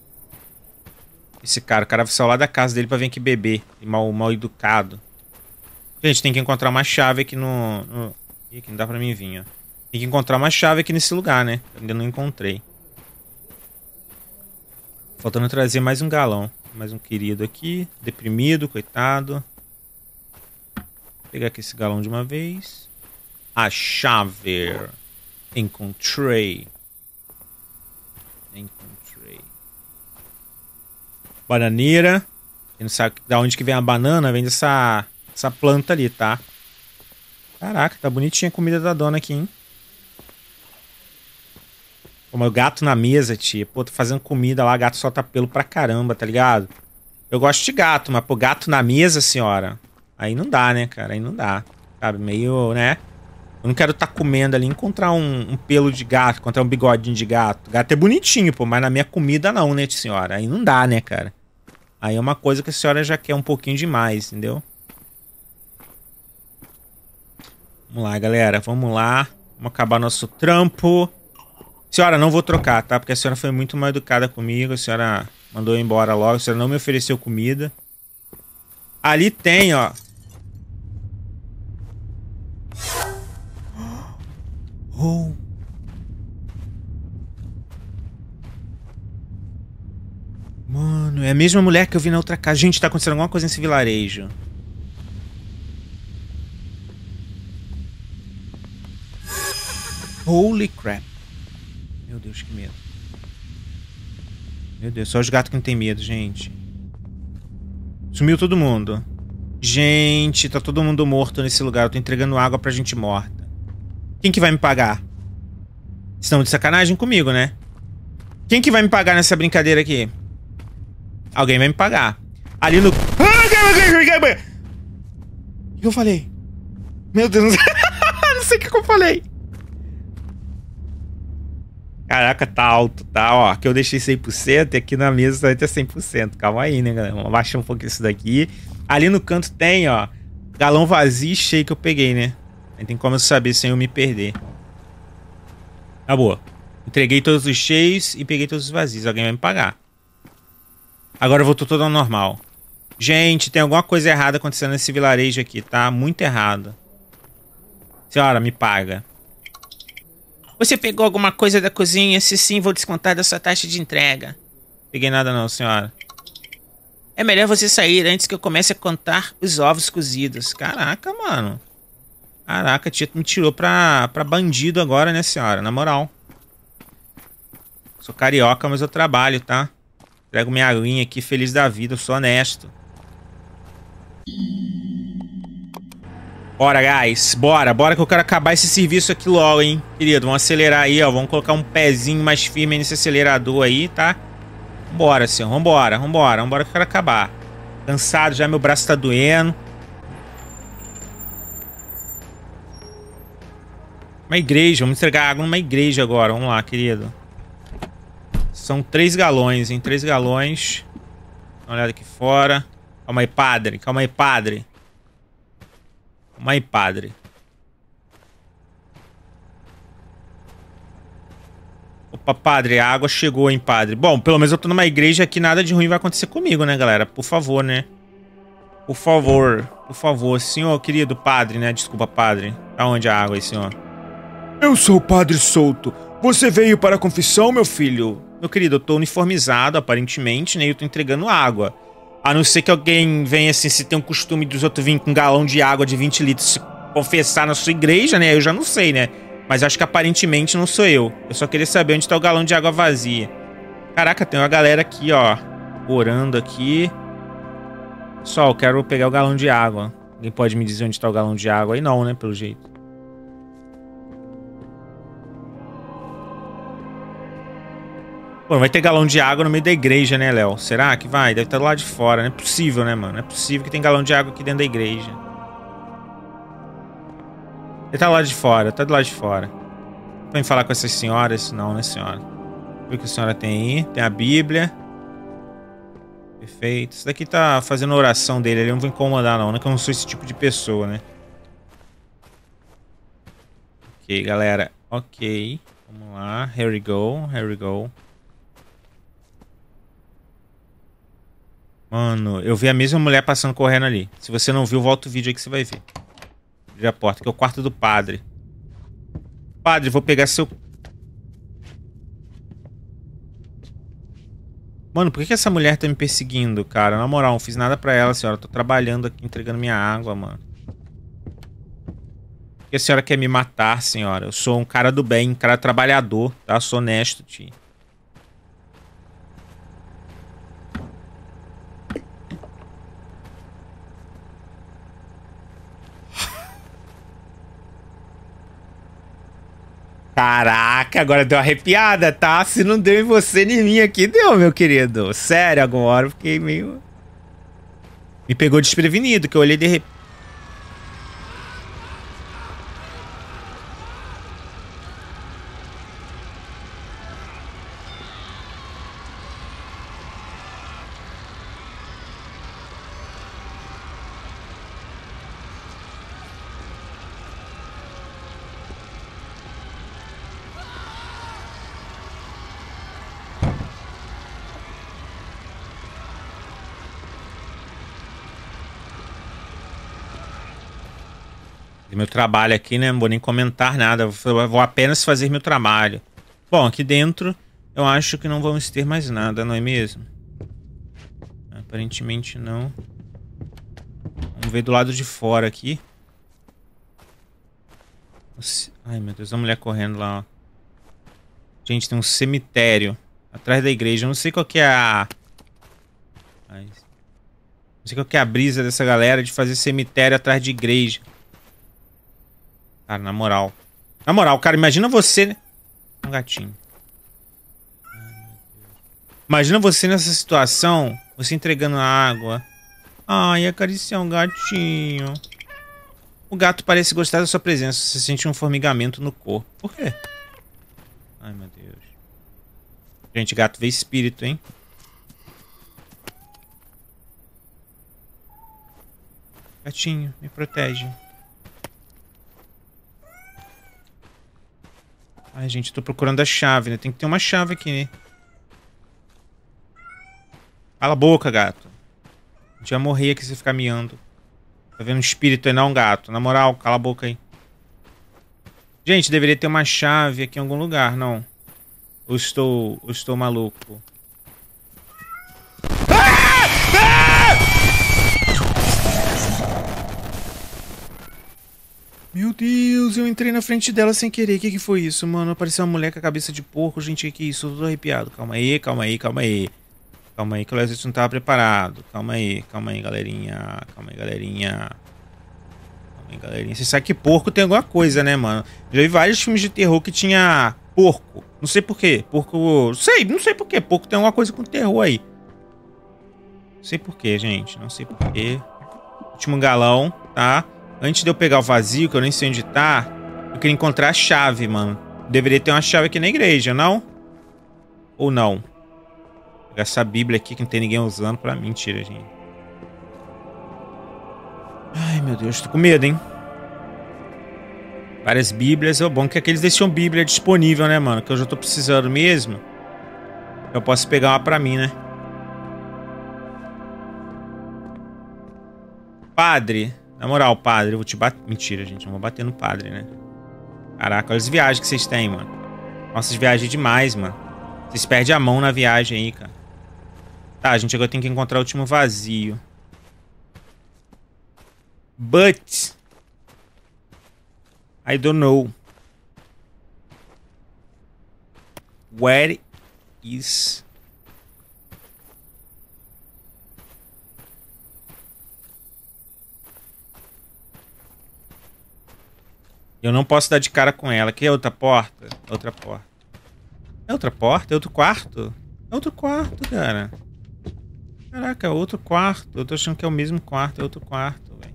Esse cara, o cara saiu lá da casa dele pra vir aqui beber. Mal educado. Gente, tem que encontrar uma chave aqui no... Ih, aqui não dá pra mim vir, ó. Tem que encontrar uma chave aqui nesse lugar, né? Eu ainda não encontrei. Faltando trazer mais um galão. Mais um querido aqui. Deprimido, coitado. Vou pegar aqui esse galão de uma vez. A chave. Encontrei. Bananeira. Quem não sabe de onde que vem a banana, vem dessa planta ali, tá? Caraca, tá bonitinha a comida da dona aqui, hein? Pô, mas o gato na mesa, tia. Pô, tô fazendo comida lá, gato solta pelo pra caramba, tá ligado? Eu gosto de gato, mas pô, gato na mesa, senhora. Aí não dá, né, cara? Aí não dá. Sabe, meio, né? Eu não quero estar comendo ali, encontrar um pelo de gato, encontrar um bigodinho de gato. Gato é bonitinho, pô, mas na minha comida não, né, senhora? Aí não dá, né, cara? Aí é uma coisa que a senhora já quer um pouquinho demais, entendeu? Vamos lá, galera, vamos lá. Vamos acabar nosso trampo. Senhora, não vou trocar, tá? Porque a senhora foi muito mal educada comigo. A senhora mandou eu embora logo. A senhora não me ofereceu comida. Ali tem, ó. Oh. Mano, é a mesma mulher que eu vi na outra casa. Gente, tá acontecendo alguma coisa nesse vilarejo. Holy crap. Meu Deus, que medo. Meu Deus, só os gatos que não tem medo, gente. Sumiu todo mundo. Gente, tá todo mundo morto nesse lugar. Eu tô entregando água pra gente morta. Quem que vai me pagar? Estão de sacanagem comigo, né? Quem que vai me pagar nessa brincadeira aqui? Alguém vai me pagar. Ali no... O que eu falei? Meu Deus, não sei o que eu falei. Caraca, tá alto, tá? Ó, aqui eu deixei 100% e aqui na mesa vai ter 100%. Calma aí, né, galera? Vamos abaixar um pouco isso daqui. Ali no canto tem, ó, galão vazio e cheio que eu peguei, né? Aí tem como eu saber sem eu me perder. Acabou. Entreguei todos os cheios e peguei todos os vazios. Alguém vai me pagar. Agora voltou tudo ao normal. Gente, tem alguma coisa errada acontecendo nesse vilarejo aqui, tá? Muito errado. Senhora, me paga. Você pegou alguma coisa da cozinha? Se sim, vou descontar da sua taxa de entrega. Peguei nada não, senhora. É melhor você sair antes que eu comece a contar os ovos cozidos. Caraca, mano. Caraca, tia me tirou pra bandido agora, né, senhora? Na moral. Sou carioca, mas eu trabalho, tá? Pego minha aguinha aqui, feliz da vida, eu sou honesto. Bora, guys. Bora que eu quero acabar esse serviço aqui logo, hein? Querido, vamos acelerar aí, ó. Vamos colocar um pezinho mais firme nesse acelerador aí, tá? Vambora, senhor. Vambora que eu quero acabar. Cansado já, meu braço tá doendo. Uma igreja, vamos entregar água numa igreja agora. Vamos lá, querido. São 3 galões, hein? 3 galões. Dá uma olhada aqui fora. Calma aí, padre. Calma aí, padre. Calma aí, padre. Opa, padre, a água chegou, hein, padre. Bom, pelo menos eu tô numa igreja que nada de ruim vai acontecer comigo, né, galera? Por favor, né? Por favor. Senhor, querido padre, né? Desculpa, padre. Tá onde a água aí, senhor? Eu sou o Padre Souto. Você veio para a confissão, meu filho? Meu querido, eu tô uniformizado, aparentemente, né? E eu tô entregando água. A não ser que alguém venha, assim, se tem um costume dos outros virem com um galão de água de 20 litros se confessar na sua igreja, né? Eu já não sei, né? Mas acho que aparentemente não sou eu. Eu só queria saber onde tá o galão de água vazia. Caraca, tem uma galera aqui, ó. Orando aqui. Pessoal, eu quero pegar o galão de água. Alguém pode me dizer onde tá o galão de água? Aí não, né? Pelo jeito. Pô, não vai ter galão de água no meio da igreja, né, Léo? Será que vai? Deve estar do lado de fora. Não é possível, né, mano? Não é possível que tem galão de água aqui dentro da igreja. Ele tá do lado de fora, tá do lado de fora. Vem falar com essas senhoras? Não, né, senhora? O que a senhora tem aí? Tem a Bíblia. Perfeito. Isso daqui tá fazendo a oração dele. Ele não vai incomodar, não, né? Que eu não sou esse tipo de pessoa, né? Ok, galera. Ok. Vamos lá. Here we go. Here we go. Mano, eu vi a mesma mulher passando correndo ali. Se você não viu, volta o vídeo aí que você vai ver. Abrir a porta, que é o quarto do padre. Padre, vou pegar seu... Mano, por que essa mulher tá me perseguindo, cara? Na moral, não fiz nada pra ela, senhora. Eu tô trabalhando aqui, entregando minha água, mano. Por que a senhora quer me matar, senhora? Eu sou um cara do bem, um cara trabalhador, tá? Eu sou honesto, tio. Caraca, agora deu arrepiada, tá? Se não deu em você nem em mim aqui, deu, meu querido. Sério, agora eu fiquei meio... Me pegou desprevenido, que eu olhei de repente. Meu trabalho aqui, né? Não vou nem comentar nada. Vou apenas fazer meu trabalho. Bom, aqui dentro eu acho que não vamos ter mais nada, não é mesmo? Aparentemente não. Vamos ver do lado de fora aqui. Ai, meu Deus, a mulher correndo lá, ó. Gente, tem um cemitério atrás da igreja. Eu não sei qual que é a... Não sei qual que é a brisa dessa galera de fazer cemitério atrás de igreja. Cara, na moral. Na moral, cara, imagina você... Né? Um gatinho. Imagina você nessa situação, você entregando água. Ai, acariciar um gatinho. O gato parece gostar da sua presença. Você sente um formigamento no corpo. Por quê? Ai, meu Deus. Gente, gato vê espírito, hein? Gatinho, me protege. Ai, gente, tô procurando a chave, né? Tem que ter uma chave aqui, né? Cala a boca, gato. A gente vai morrer aqui se você ficar miando. Tá vendo um espírito aí, não um gato. Na moral, cala a boca aí. Gente, deveria ter uma chave aqui em algum lugar, não? Ou estou maluco? Meu Deus, eu entrei na frente dela sem querer. O que foi isso, mano? Apareceu uma mulher com a cabeça de porco. Gente, que isso? Eu tô arrepiado. Calma aí, calma aí, calma aí. Calma aí que o exército não tava preparado. Calma aí, galerinha. Calma aí, galerinha. Calma aí, galerinha. Você sabe que porco tem alguma coisa, né, mano? Já vi vários filmes de terror que tinha porco. Não sei porquê. Porco... Não sei porquê. Porco tem alguma coisa com terror aí. Não sei porquê, gente. Não sei porquê. Último galão, tá? Antes de eu pegar o vazio, que eu nem sei onde tá, eu queria encontrar a chave, mano. Deveria ter uma chave aqui na igreja, não? Ou não? Vou pegar essa bíblia aqui que não tem ninguém usando pra mim. Mentira, gente. Ai, meu Deus, tô com medo, hein? Várias bíblias. É bom que aqueles deixam bíblia disponível, né, mano? Que eu já tô precisando mesmo. Eu posso pegar uma pra mim, né? Padre... Na moral, padre, eu vou te bater... Mentira, gente, não vou bater no padre, né? Caraca, olha as viagens que vocês têm, mano. Nossa, vocês viajam demais, mano. Vocês perdem a mão na viagem aí, cara. Tá, gente, agora tem que encontrar o último vazio. But... I don't know. Where is... Eu não posso dar de cara com ela. Aqui é outra porta. Outra porta. É outra porta? É outro quarto? É outro quarto, cara. Caraca, é outro quarto. Eu tô achando que é o mesmo quarto. É outro quarto, velho.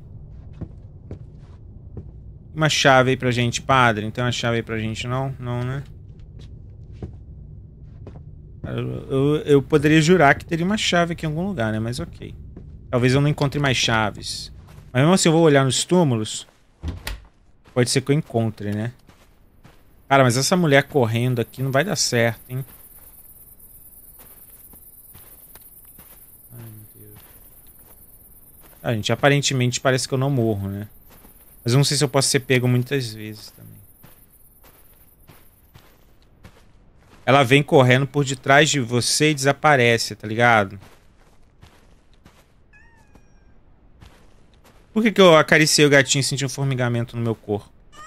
Uma chave aí pra gente, padre. Não tem uma chave aí pra gente, não? Não, né? Eu poderia jurar que teria uma chave aqui em algum lugar, né? Mas ok. Talvez eu não encontre mais chaves. Mas mesmo assim eu vou olhar nos túmulos... Pode ser que eu encontre, né? Cara, mas essa mulher correndo aqui não vai dar certo, hein? Ai, meu Deus. Ah, gente, aparentemente parece que eu não morro, né? Mas eu não sei se eu posso ser pego muitas vezes também. Ela vem correndo por detrás de você e desaparece, tá ligado? Por que eu acariciei o gatinho e senti um formigamento no meu corpo?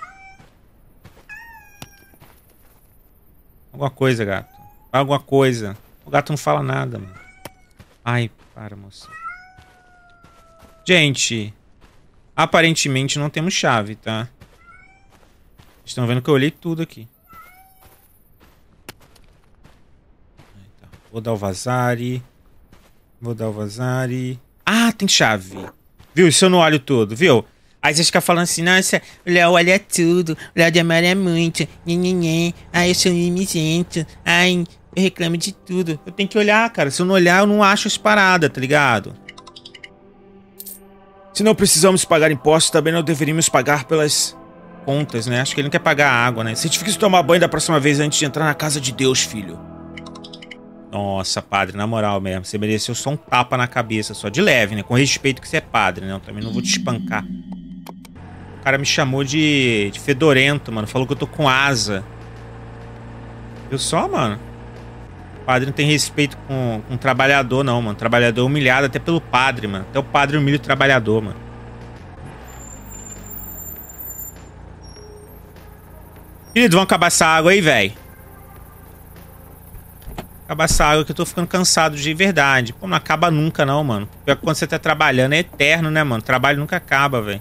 Alguma coisa, gato. Alguma coisa. O gato não fala nada, mano. Ai, para, moça. Gente, aparentemente não temos chave, tá? Estão vendo que eu olhei tudo aqui. Vou dar o vazare. Vou dar o vazare. Ah, tem chave. Viu? Isso eu não olho tudo, viu? Aí vocês ficam falando assim, nossa, o Léo olha tudo, o Léo demora muito, nhenhenhen, ai, eu sou mimizento, ai, eu reclamo de tudo. Eu tenho que olhar, cara, se eu não olhar eu não acho as paradas, tá ligado? Se não precisamos pagar impostos, também não deveríamos pagar pelas contas, né? Acho que ele não quer pagar água, né? Certifique de tomar banho da próxima vez antes de entrar na casa de Deus, filho. Nossa, padre, na moral mesmo, você mereceu só um tapa na cabeça, só de leve, né? Com respeito que você é padre, né? Eu também não vou te espancar. O cara me chamou de fedorento, mano. Falou que eu tô com asa. Viu só, mano? O padre não tem respeito com um trabalhador, não, mano. O trabalhador é humilhado até pelo padre, mano. Até o padre humilha o trabalhador, mano. Querido, vamos acabar essa água aí, velho. Acabar essa água que eu tô ficando cansado de verdade. Pô, não acaba nunca não, mano. Pior que quando você tá trabalhando é eterno, né, mano? O trabalho nunca acaba, velho.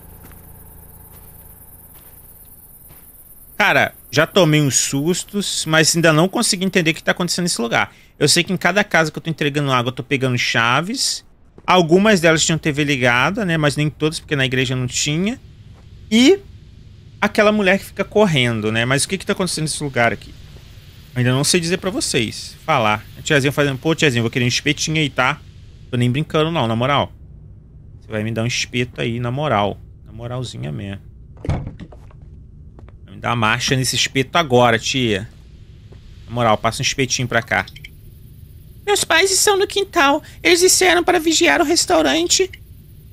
Cara, já tomei uns sustos, mas ainda não consegui entender o que tá acontecendo nesse lugar. Eu sei que em cada casa que eu tô entregando água, eu tô pegando chaves. Algumas delas tinham TV ligada, né? Mas nem todas, porque na igreja não tinha. E aquela mulher que fica correndo, né? Mas o que tá acontecendo nesse lugar aqui? Ainda não sei dizer pra vocês. Falar. A tiazinha fazendo... Pô, tiazinha, vou querer um espetinho aí, tá? Tô nem brincando não, na moral. Você vai me dar um espeto aí, na moral. Na moralzinha mesmo. Vai me dar uma marcha nesse espeto agora, tia. Na moral, passa um espetinho pra cá. Meus pais estão no quintal. Eles disseram para vigiar o restaurante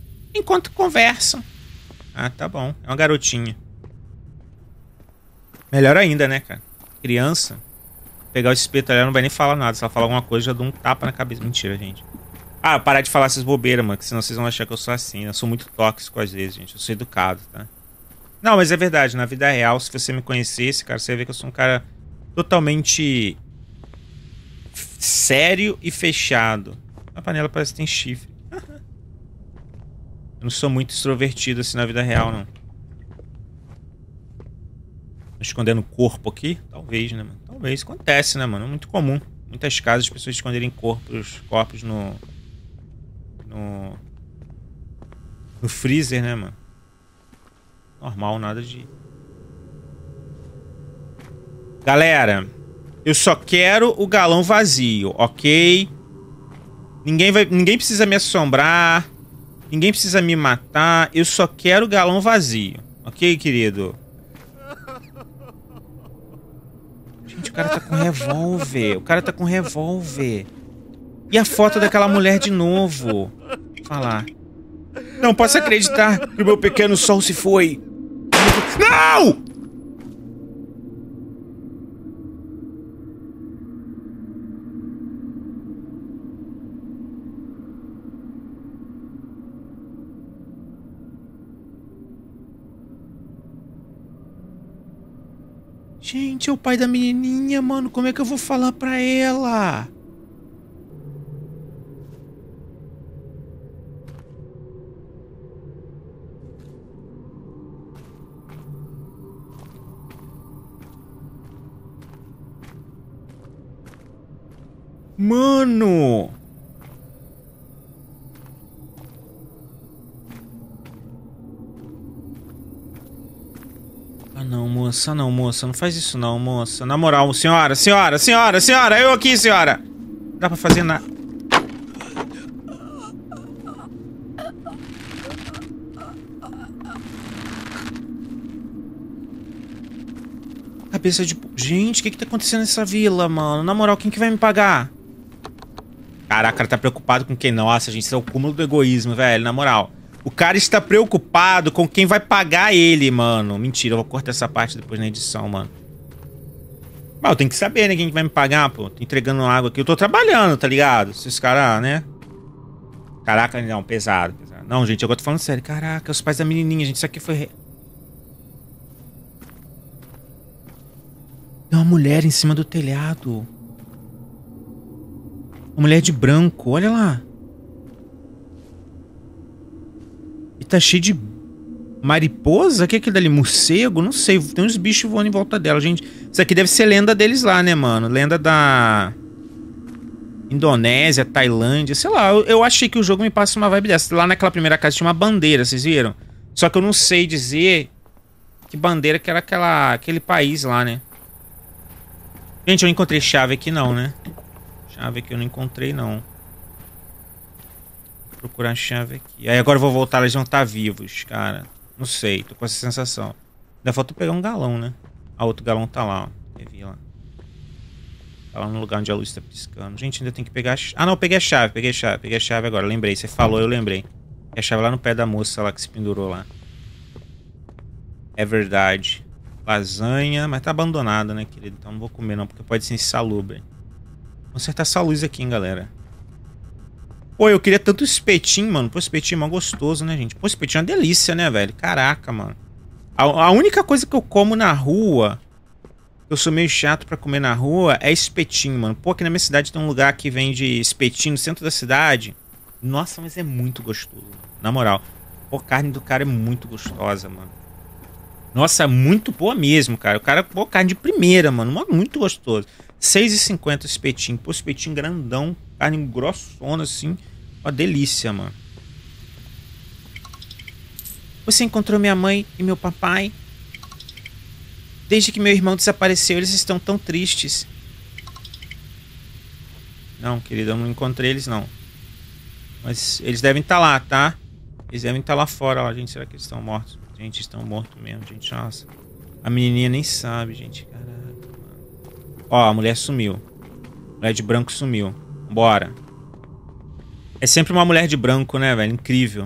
enquanto conversam. Ah, tá bom. É uma garotinha. Melhor ainda, né, cara? Criança, pegar o espeto ali, ela não vai nem falar nada. Se ela falar alguma coisa, já dou um tapa na cabeça. Mentira, gente. Ah, parar de falar essas bobeiras, mano, que senão vocês vão achar que eu sou assim. Eu sou muito tóxico às vezes, gente. Eu sou educado, tá? Não, mas é verdade. Na vida real, se você me conhecesse, cara, você ia ver que eu sou um cara totalmente sério e fechado. A panela parece que tem chifre. Eu não sou muito extrovertido assim na vida real, não. Escondendo o corpo aqui? Talvez, né, mano? Talvez. Acontece, né, mano? É muito comum. Muitas casas as pessoas esconderem corpos no freezer, né, mano? Normal, nada de... Galera, eu só quero o galão vazio, ok? Ninguém precisa me assombrar. Ninguém precisa me matar. Eu só quero o galão vazio. Ok, querido? Gente, o cara tá com revólver. O cara tá com revólver. E a foto daquela mulher de novo? Falar. Não posso acreditar que o meu pequeno sol se foi. Não! Gente, é o pai da menininha, mano. Como é que eu vou falar pra ela? Mano! Ah, não, moça. Não, moça. Não faz isso não, moça. Na moral, senhora. Eu aqui, senhora. Não dá pra fazer nada. Cabeça de... Gente, o que tá acontecendo nessa vila, mano? Na moral, quem que vai me pagar? Caraca, o cara tá preocupado com quem? Nossa, gente, isso é o cúmulo do egoísmo, velho. Na moral. O cara está preocupado com quem vai pagar ele, mano. Mentira, eu vou cortar essa parte depois na edição, mano. Mas eu tenho que saber, né, quem vai me pagar, pô. Tô entregando água aqui. Eu tô trabalhando, tá ligado? Esses caras, né? Caraca, não, pesado. Não, gente, agora eu tô falando sério. Caraca, os pais da menininha, gente. Isso aqui foi... Tem uma mulher em cima do telhado. Uma mulher de branco, olha lá. E tá cheio de mariposa? O que é aquilo ali? Morcego? Não sei. Tem uns bichos voando em volta dela, gente. Isso aqui deve ser lenda deles lá, né, mano? Lenda da Indonésia, Tailândia, sei lá. Eu achei que o jogo me passa uma vibe dessa. Lá naquela primeira casa tinha uma bandeira, vocês viram? Só que eu não sei dizer que bandeira que era aquele país lá, né? Gente, eu não encontrei chave aqui não, né? Chave aqui eu não encontrei, não. Vou procurar chave aqui. Aí agora eu vou voltar, eles vão estar vivos, cara. Não sei, tô com essa sensação. Ainda falta pegar um galão, né? Ah, outro galão tá lá, ó. Revi lá. Tá lá no lugar onde a luz tá piscando. Gente, ainda tem que pegar... Ah, não, eu peguei a chave, peguei a chave agora. Lembrei, você falou, eu lembrei. Peguei a chave lá no pé da moça lá que se pendurou lá. É verdade. Lasanha, mas tá abandonada, né, querido? Então não vou comer não, porque pode ser insalubre. Vamos acertar essa luz aqui, hein, galera. Pô, eu queria tanto espetinho, mano. Pô, espetinho é mó gostoso, né, gente? Pô, espetinho é uma delícia, né, velho? Caraca, mano. A única coisa que eu como na rua, eu sou meio chato pra comer na rua, é espetinho, mano. Pô, aqui na minha cidade tem um lugar que vende espetinho no centro da cidade. Nossa, mas é muito gostoso. Na moral. Pô, a carne do cara é muito gostosa, mano. Nossa, muito boa mesmo, cara. O cara, pô, carne de primeira, mano. Muito gostoso. R$6,50 o espetinho. Pô, espetinho grandão. Carne grossona, assim. Uma delícia, mano. Você encontrou minha mãe e meu papai? Desde que meu irmão desapareceu, eles estão tão tristes. Não, querido, eu não encontrei eles, não. Mas eles devem estar lá, tá? Eles devem estar lá fora, ó, gente. Será que eles estão mortos? Gente, estão mortos mesmo, gente. Nossa. A menininha nem sabe, gente. Caraca, mano. Ó, a mulher sumiu. A mulher de branco sumiu. Bora. É sempre uma mulher de branco, né, velho? Incrível.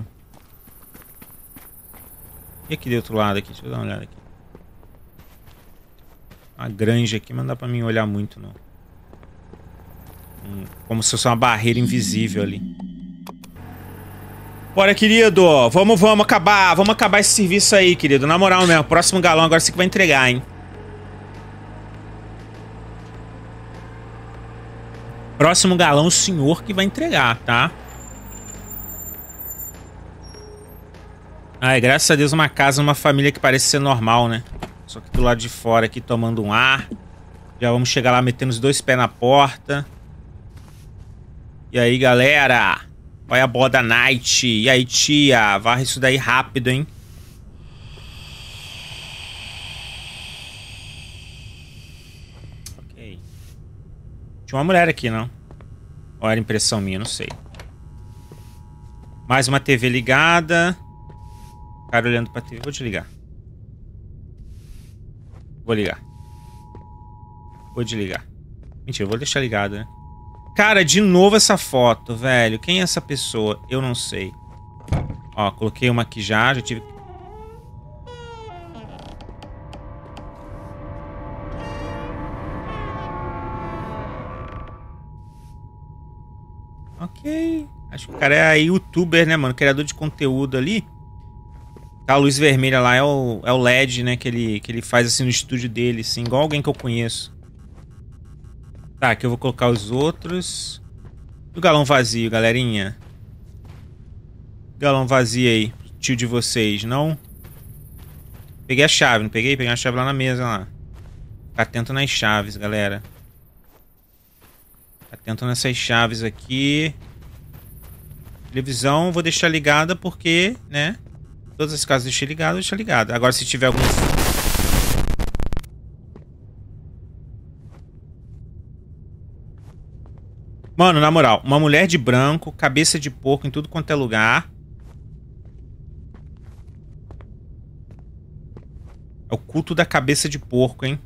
E aqui do outro lado aqui? Deixa eu dar uma olhada aqui. Uma granja aqui, mas não dá pra mim olhar muito, não. Como se fosse uma barreira invisível ali. Bora, querido. Vamos acabar. Vamos acabar esse serviço aí, querido. Na moral mesmo. Próximo galão agora você que vai entregar, hein. Próximo galão o senhor que vai entregar, tá? Ai, graças a Deus uma casa, uma família que parece ser normal, né? Só que do lado de fora aqui tomando um ar. Já vamos chegar lá metendo os 2 pés na porta. E aí, galera? Olha a boa da Night. E aí, tia? Varre isso daí rápido, hein? Ok. Tinha uma mulher aqui, não? Ou era impressão minha? Não sei. Mais uma TV ligada. Cara olhando pra TV. Vou desligar. Vou ligar. Vou desligar. Mentira, eu vou deixar ligado, né? Cara, de novo essa foto, velho. Quem é essa pessoa? Eu não sei. Ó, coloquei uma aqui já tive... Ok. Acho que o cara é youtuber, né, mano? Criador de conteúdo ali. Tá, a luz vermelha lá é o LED, né? Que ele faz assim no estúdio dele, assim. Igual alguém que eu conheço. Tá, aqui eu vou colocar os outros. E o galão vazio, galerinha? Galão vazio aí. Tio de vocês, não? Peguei a chave, não peguei? Peguei a chave lá na mesa, lá. Fica atento nas chaves, galera. Fica atento nessas chaves aqui. Televisão, vou deixar ligada porque, né? Todas as casas deixei ligado, Agora se tiver algum... Mano, na moral, uma mulher de branco, cabeça de porco em tudo quanto é lugar. É o culto da cabeça de porco, hein?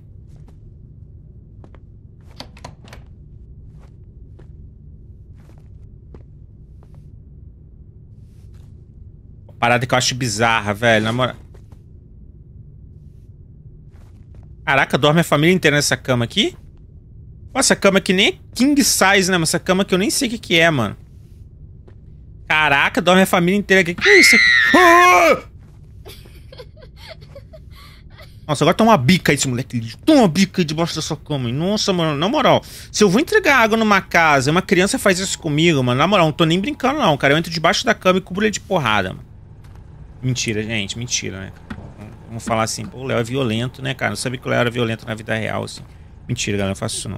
Uma parada que eu acho bizarra, velho, na moral. Caraca, dorme a família inteira nessa cama aqui? Pô, essa cama aqui nem é king size, né? Mas essa cama aqui eu nem sei o que é, mano. Caraca, dorme a família inteira aqui. Que é isso aqui? Ah! Nossa, agora tá uma bica aí, esse moleque. Toma uma bica aí debaixo da sua cama, hein? Nossa, mano, na moral. Se eu vou entregar água numa casa e uma criança faz isso comigo, mano, na moral, não tô nem brincando, não, cara. Eu entro debaixo da cama e cubro ele de porrada, mano. Mentira, gente, mentira, né? Vamos falar assim, pô, o Léo é violento, né, cara? Não sabia que o Léo era violento na vida real, assim. Mentira, galera, não faço isso, não.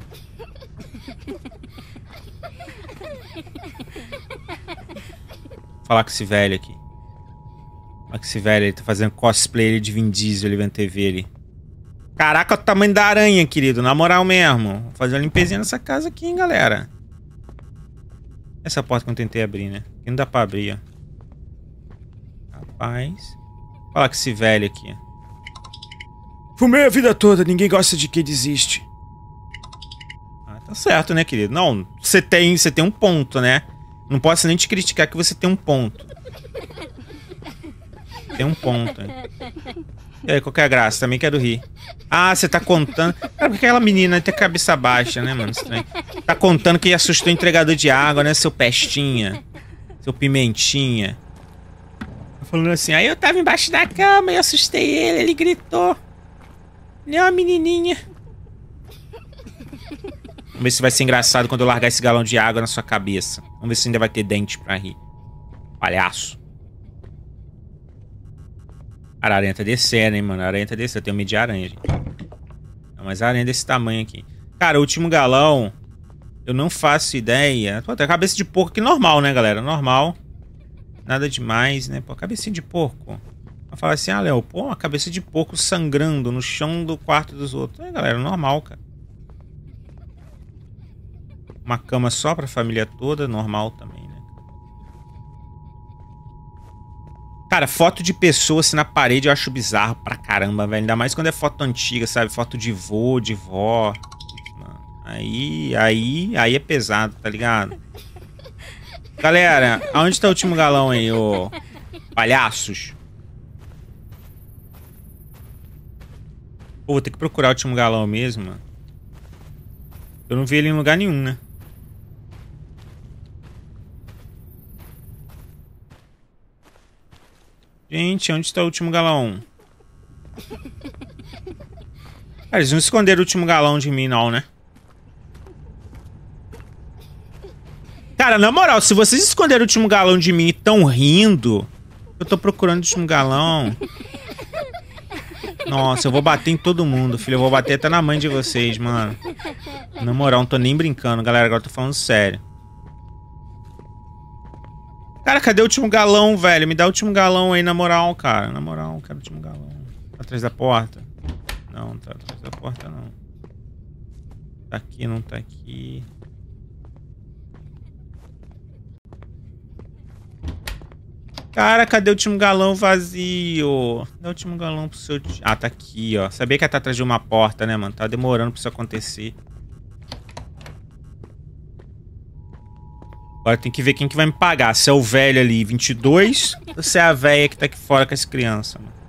Vou falar com esse velho aqui. Olha que esse velho, ele tá fazendo cosplay de Vin Diesel ali vendo TV ali. Caraca, o tamanho da aranha, querido. Na moral mesmo. Vou fazer uma limpezinha nessa casa aqui, hein, galera. Essa porta que eu tentei abrir, né? Aqui não dá pra abrir, ó. Rapaz. Vou falar com esse velho aqui. Fumei a vida toda, ninguém gosta de quem desiste. Ah, tá certo, né, querido? Não, você tem um ponto, né? Não posso nem te criticar que você tem um ponto. Tem um ponto, hein? E aí, qual que é a graça? Também quero rir. Ah, você tá contando... Cara, porque aquela menina tem a cabeça baixa, né, mano? Estranho. Tá contando que assustou o entregador de água, né, seu pestinha? Seu pimentinha. Falando assim, aí eu tava embaixo da cama e assustei ele gritou. Nem uma menininha. Vamos ver se vai ser engraçado quando eu largar esse galão de água na sua cabeça. Vamos ver se ainda vai ter dente pra rir. Palhaço. Cara, a aranha tá descendo, hein, mano. A aranha tá descendo. Eu tenho medo de aranha, gente. Não, mas a aranha é desse tamanho aqui. Cara, o último galão... Eu não faço ideia. Pô, tem a cabeça de porco aqui normal, né, galera? Normal. Nada demais, né? Pô, cabecinha de porco. Vai falar assim, ah, Léo, pô, uma cabeça de porco sangrando no chão do quarto dos outros. É, galera, normal, cara. Uma cama só pra família toda, normal também, né? Cara, foto de pessoa assim na parede eu acho bizarro pra caramba, velho. Ainda mais quando é foto antiga, sabe? Foto de vô, de vó. Mano, aí é pesado, tá ligado? Galera, aonde tá o último galão aí, ô palhaços? Pô, vou ter que procurar o último galão mesmo, mano. Eu não vi ele em lugar nenhum, né? Gente, onde está o último galão? Ah, eles não esconderam o último galão de mim, não, né? Cara, na moral, se vocês esconderam o último galão de mim e tão rindo... Eu tô procurando o último galão. Nossa, eu vou bater em todo mundo, filho. Eu vou bater até na mãe de vocês, mano. Na moral, não tô nem brincando, galera. Agora eu tô falando sério. Cara, cadê o último galão, velho? Me dá o último galão aí, na moral, cara. Na moral, eu quero o último galão. Tá atrás da porta? Não, tá atrás da porta, não. Tá aqui, não tá aqui. Cara, cadê o último galão vazio? Dá o último galão pro seu... Ah, tá aqui, ó. Sabia que ia estar atrás de uma porta, né, mano? Tá demorando pra isso acontecer. Agora tem que ver quem que vai me pagar. Se é o velho ali, 22, ou se é a velha que tá aqui fora com as crianças, mano.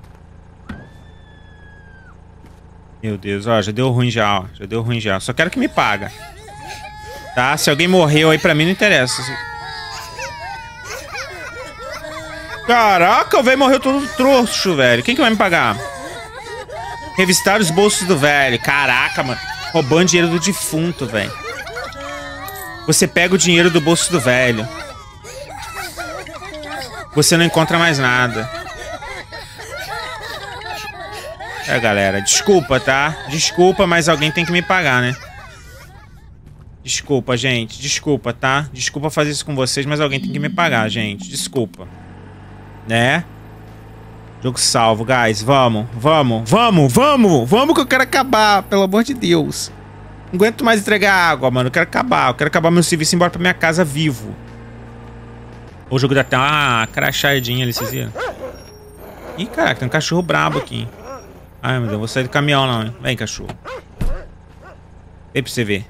Meu Deus, ó, já deu ruim já, ó. Já deu ruim já. Só quero que me paga. Tá? Se alguém morreu aí, pra mim não interessa. Caraca, o velho morreu todo trouxo, velho. Quem que vai me pagar? Revistar os bolsos do velho. Caraca, mano. Roubando dinheiro do defunto, velho. Você pega o dinheiro do bolso do velho. Você não encontra mais nada. É, galera, desculpa, tá? Desculpa, mas alguém tem que me pagar, né? Desculpa, gente. Desculpa, tá? Desculpa fazer isso com vocês, mas alguém tem que me pagar, gente. Desculpa. Né? Jogo salvo, guys. Vamos, vamos, vamos, vamos. Vamos que eu quero acabar, pelo amor de Deus. Não aguento mais entregar água, mano. Eu quero acabar. Eu quero acabar meu serviço e ir embora pra minha casa vivo. O jogo dá até uma crachadinha ali, vocês viram? Ih, caraca, tem um cachorro brabo aqui. Ai, meu Deus, vou sair do caminhão não, hein? Vem, cachorro. Vem pra você ver.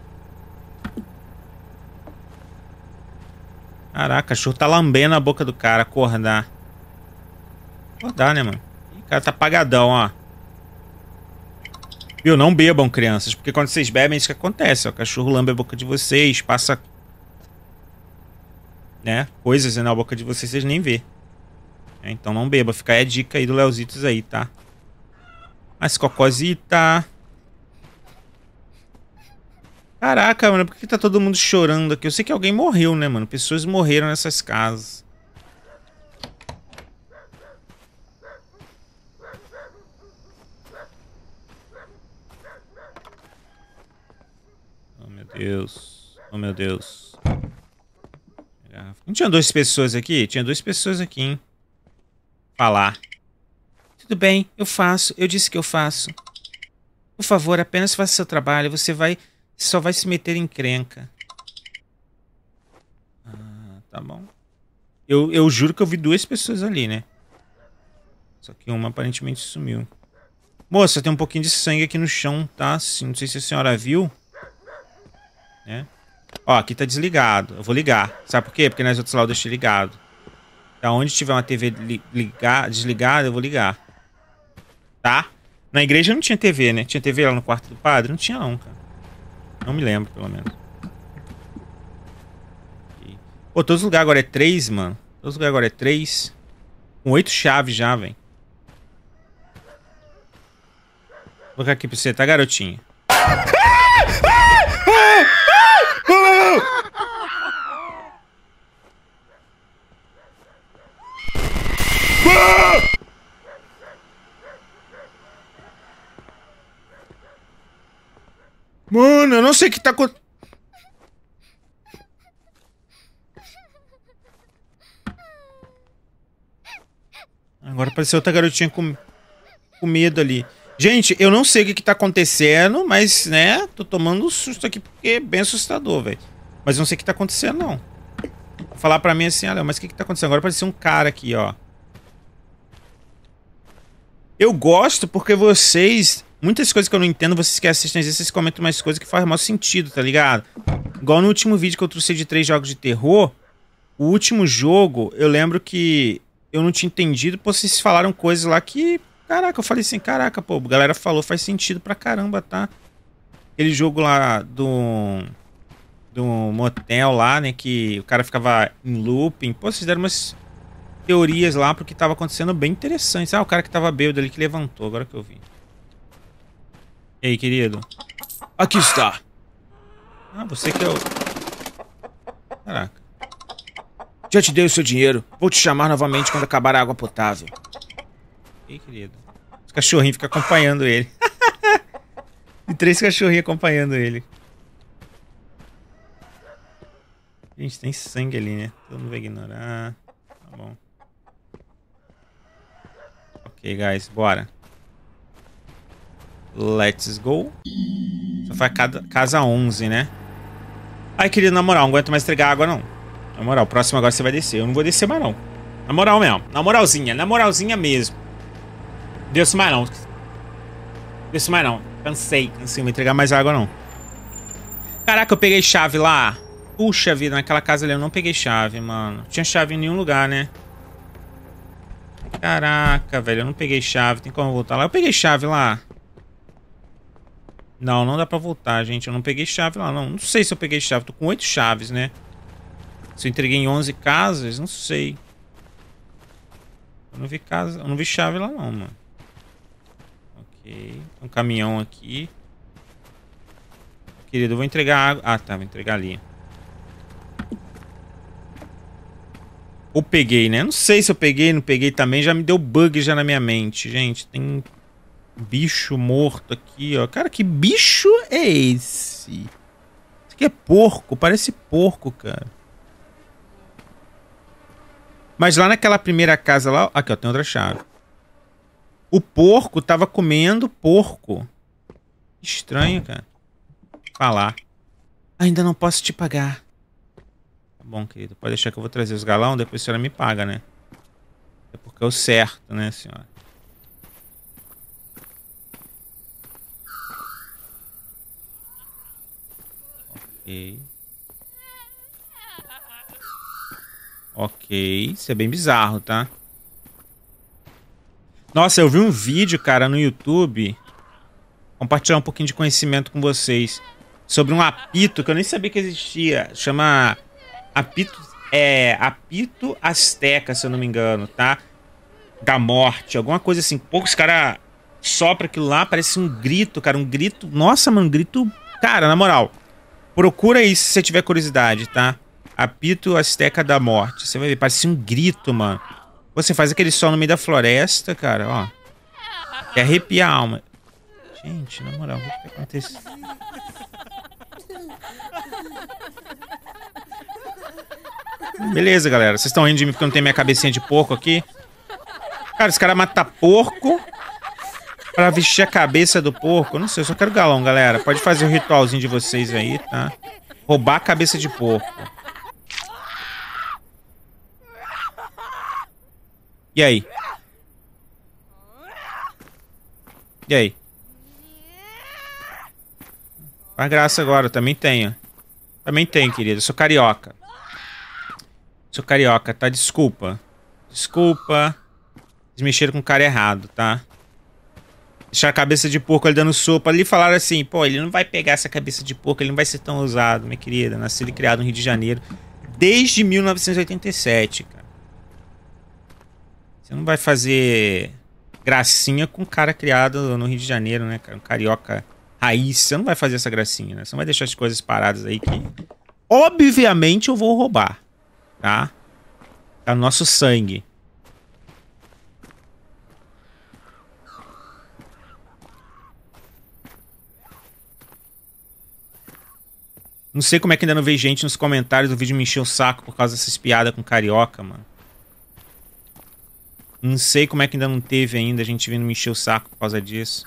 Caraca, o cachorro tá lambendo a boca do cara, acordar. Acordar, né, mano? O cara tá apagadão, ó. Viu? Não bebam, crianças, porque quando vocês bebem, é isso que acontece, ó. O cachorro lambe a boca de vocês, passa... né? Coisas na boca de vocês, vocês nem vê. É, então não beba, fica aí a dica aí do Leozitos aí, tá? Mas cocosita... Caraca, mano, por que tá todo mundo chorando aqui? Eu sei que alguém morreu, né, mano? Pessoas morreram nessas casas. Oh, meu Deus. Oh, meu Deus. Não tinha duas pessoas aqui? Tinha duas pessoas aqui, hein? Falar. Tudo bem, eu faço. Eu disse que eu faço. Por favor, apenas faça seu trabalho. Você só vai se meter em encrenca. Ah, tá bom. Eu juro que eu vi duas pessoas ali, né? Só que uma aparentemente sumiu. Moça, tem um pouquinho de sangue aqui no chão, tá? Não sei se a senhora viu. Né? Ó, aqui tá desligado. Eu vou ligar. Sabe por quê? Porque nas outras lá eu deixei ligado. Tá? Onde tiver uma TV desligada, eu vou ligar. Tá? Na igreja não tinha TV, né? Tinha TV lá no quarto do padre? Não tinha não, cara. Não me lembro, pelo menos. Pô, todos os lugares agora é 3, mano. Todos os lugares agora é 3. Com 8 chaves já, velho. Vou colocar aqui pra você, tá, garotinha? Mano, eu não sei o que tá acontecendo. Agora apareceu outra garotinha com medo ali. Gente, eu não sei o que tá acontecendo, mas, né, tô tomando um susto aqui porque é bem assustador, velho. Mas eu não sei o que tá acontecendo, não. Vou falar pra mim assim, olha, mas o que tá acontecendo? Agora apareceu um cara aqui, ó. Eu gosto porque vocês... Muitas coisas que eu não entendo, vocês que assistem, às vezes vocês comentam umas coisas que fazem maior sentido, tá ligado? Igual no último vídeo que eu trouxe de 3 jogos de terror, o último jogo, eu lembro que eu não tinha entendido, pô, vocês falaram coisas lá que, Caraca, eu falei assim, caraca, pô, a galera falou, faz sentido pra caramba, tá? Aquele jogo lá do motel lá, né, que o cara ficava em looping. Pô, vocês deram umas teorias lá porque tava acontecendo bem interessantes. Ah, o cara que tava bêbado ali que levantou, agora que eu vi. E aí, querido? Aqui está. Ah, você que é o... Caraca. Já te dei o seu dinheiro. Vou te chamar novamente quando acabar a água potável. E aí, querido? Os cachorrinhos ficam acompanhando ele. E 3 cachorrinhos acompanhando ele. Gente, tem sangue ali, né? Todo mundo vai ignorar. Tá bom. Ok, guys, bora. Let's go. Só foi a casa 11, né? Ai, querido, na moral, não aguento mais entregar água, não. Na moral, o próximo agora você vai descer. Eu não vou descer mais, não. Na moral mesmo. Na moralzinha mesmo. Desço mais, não. Desço mais, não. Cansei, não vou entregar mais água, não. Caraca, eu peguei chave lá. Puxa vida, naquela casa ali eu não peguei chave, mano. Não tinha chave em nenhum lugar, né? Caraca, velho, eu não peguei chave. Tem como voltar lá? Eu peguei chave lá. Não, não dá pra voltar, gente. Eu não peguei chave lá, não. Não sei se eu peguei chave. Tô com 8 chaves, né? Se eu entreguei em 11 casas, não sei. Eu não vi casa, eu não vi chave lá, não, mano. Ok. Um caminhão aqui. Querido, eu vou entregar água. Ah, tá, vou entregar ali. Ou peguei, né? Não sei se eu peguei, não peguei também. Já me deu bug já na minha mente. Gente, tem bicho morto aqui, ó. Cara, que bicho é esse? Isso aqui é porco. Parece porco, cara. Mas lá naquela primeira casa lá... Aqui, ó, tem outra chave. O porco tava comendo porco. Estranho, cara. Falar. Ainda não posso te pagar. Tá bom, querido. Pode deixar que eu vou trazer os galão, depois a senhora me paga, né? É porque é o certo, né, senhora? Ok. Ok. Isso é bem bizarro, tá? Nossa, eu vi um vídeo, cara, no YouTube. Compartilhar um pouquinho de conhecimento com vocês. Sobre um apito que eu nem sabia que existia. Chama... Apito Azteca, se eu não me engano, tá? Da morte, alguma coisa assim. Poucos caras sopram aquilo lá, parece um grito, cara. Um grito. Nossa, mano, um grito. Cara, na moral, procura isso se você tiver curiosidade, tá? Apito Azteca da morte. Você vai ver, parece um grito, mano. Você faz aquele som no meio da floresta, cara, ó. É arrepiar a alma. Gente, na moral, o que acontece? Beleza, galera. Vocês estão rindo de mim porque eu não tenho minha cabecinha de porco aqui? Cara, esse cara mata porco pra vestir a cabeça do porco. Eu não sei, eu só quero galão, galera. Pode fazer o ritualzinho de vocês aí, tá? Roubar a cabeça de porco. E aí? E aí? Faz graça agora, eu também tenho. Também tenho, querido. Eu sou carioca. Sou carioca, tá? Desculpa. Desculpa. Eles mexeram com o cara errado, tá? Deixaram a cabeça de porco ali dando sopa. Ali falaram assim, pô, ele não vai pegar essa cabeça de porco, ele não vai ser tão usado, minha querida. Nascido e criado no Rio de Janeiro. Desde 1987, cara. Você não vai fazer gracinha com um cara criado no Rio de Janeiro, né, cara? Um carioca raiz. Você não vai fazer essa gracinha, né? Você não vai deixar as coisas paradas aí que... Obviamente eu vou roubar. Tá? Tá no nosso sangue. Não sei como é que ainda não veio gente nos comentários do vídeo me encher o saco por causa dessas piadas com carioca, mano. Não sei como é que ainda não teve ainda gente vindo me encher o saco por causa disso.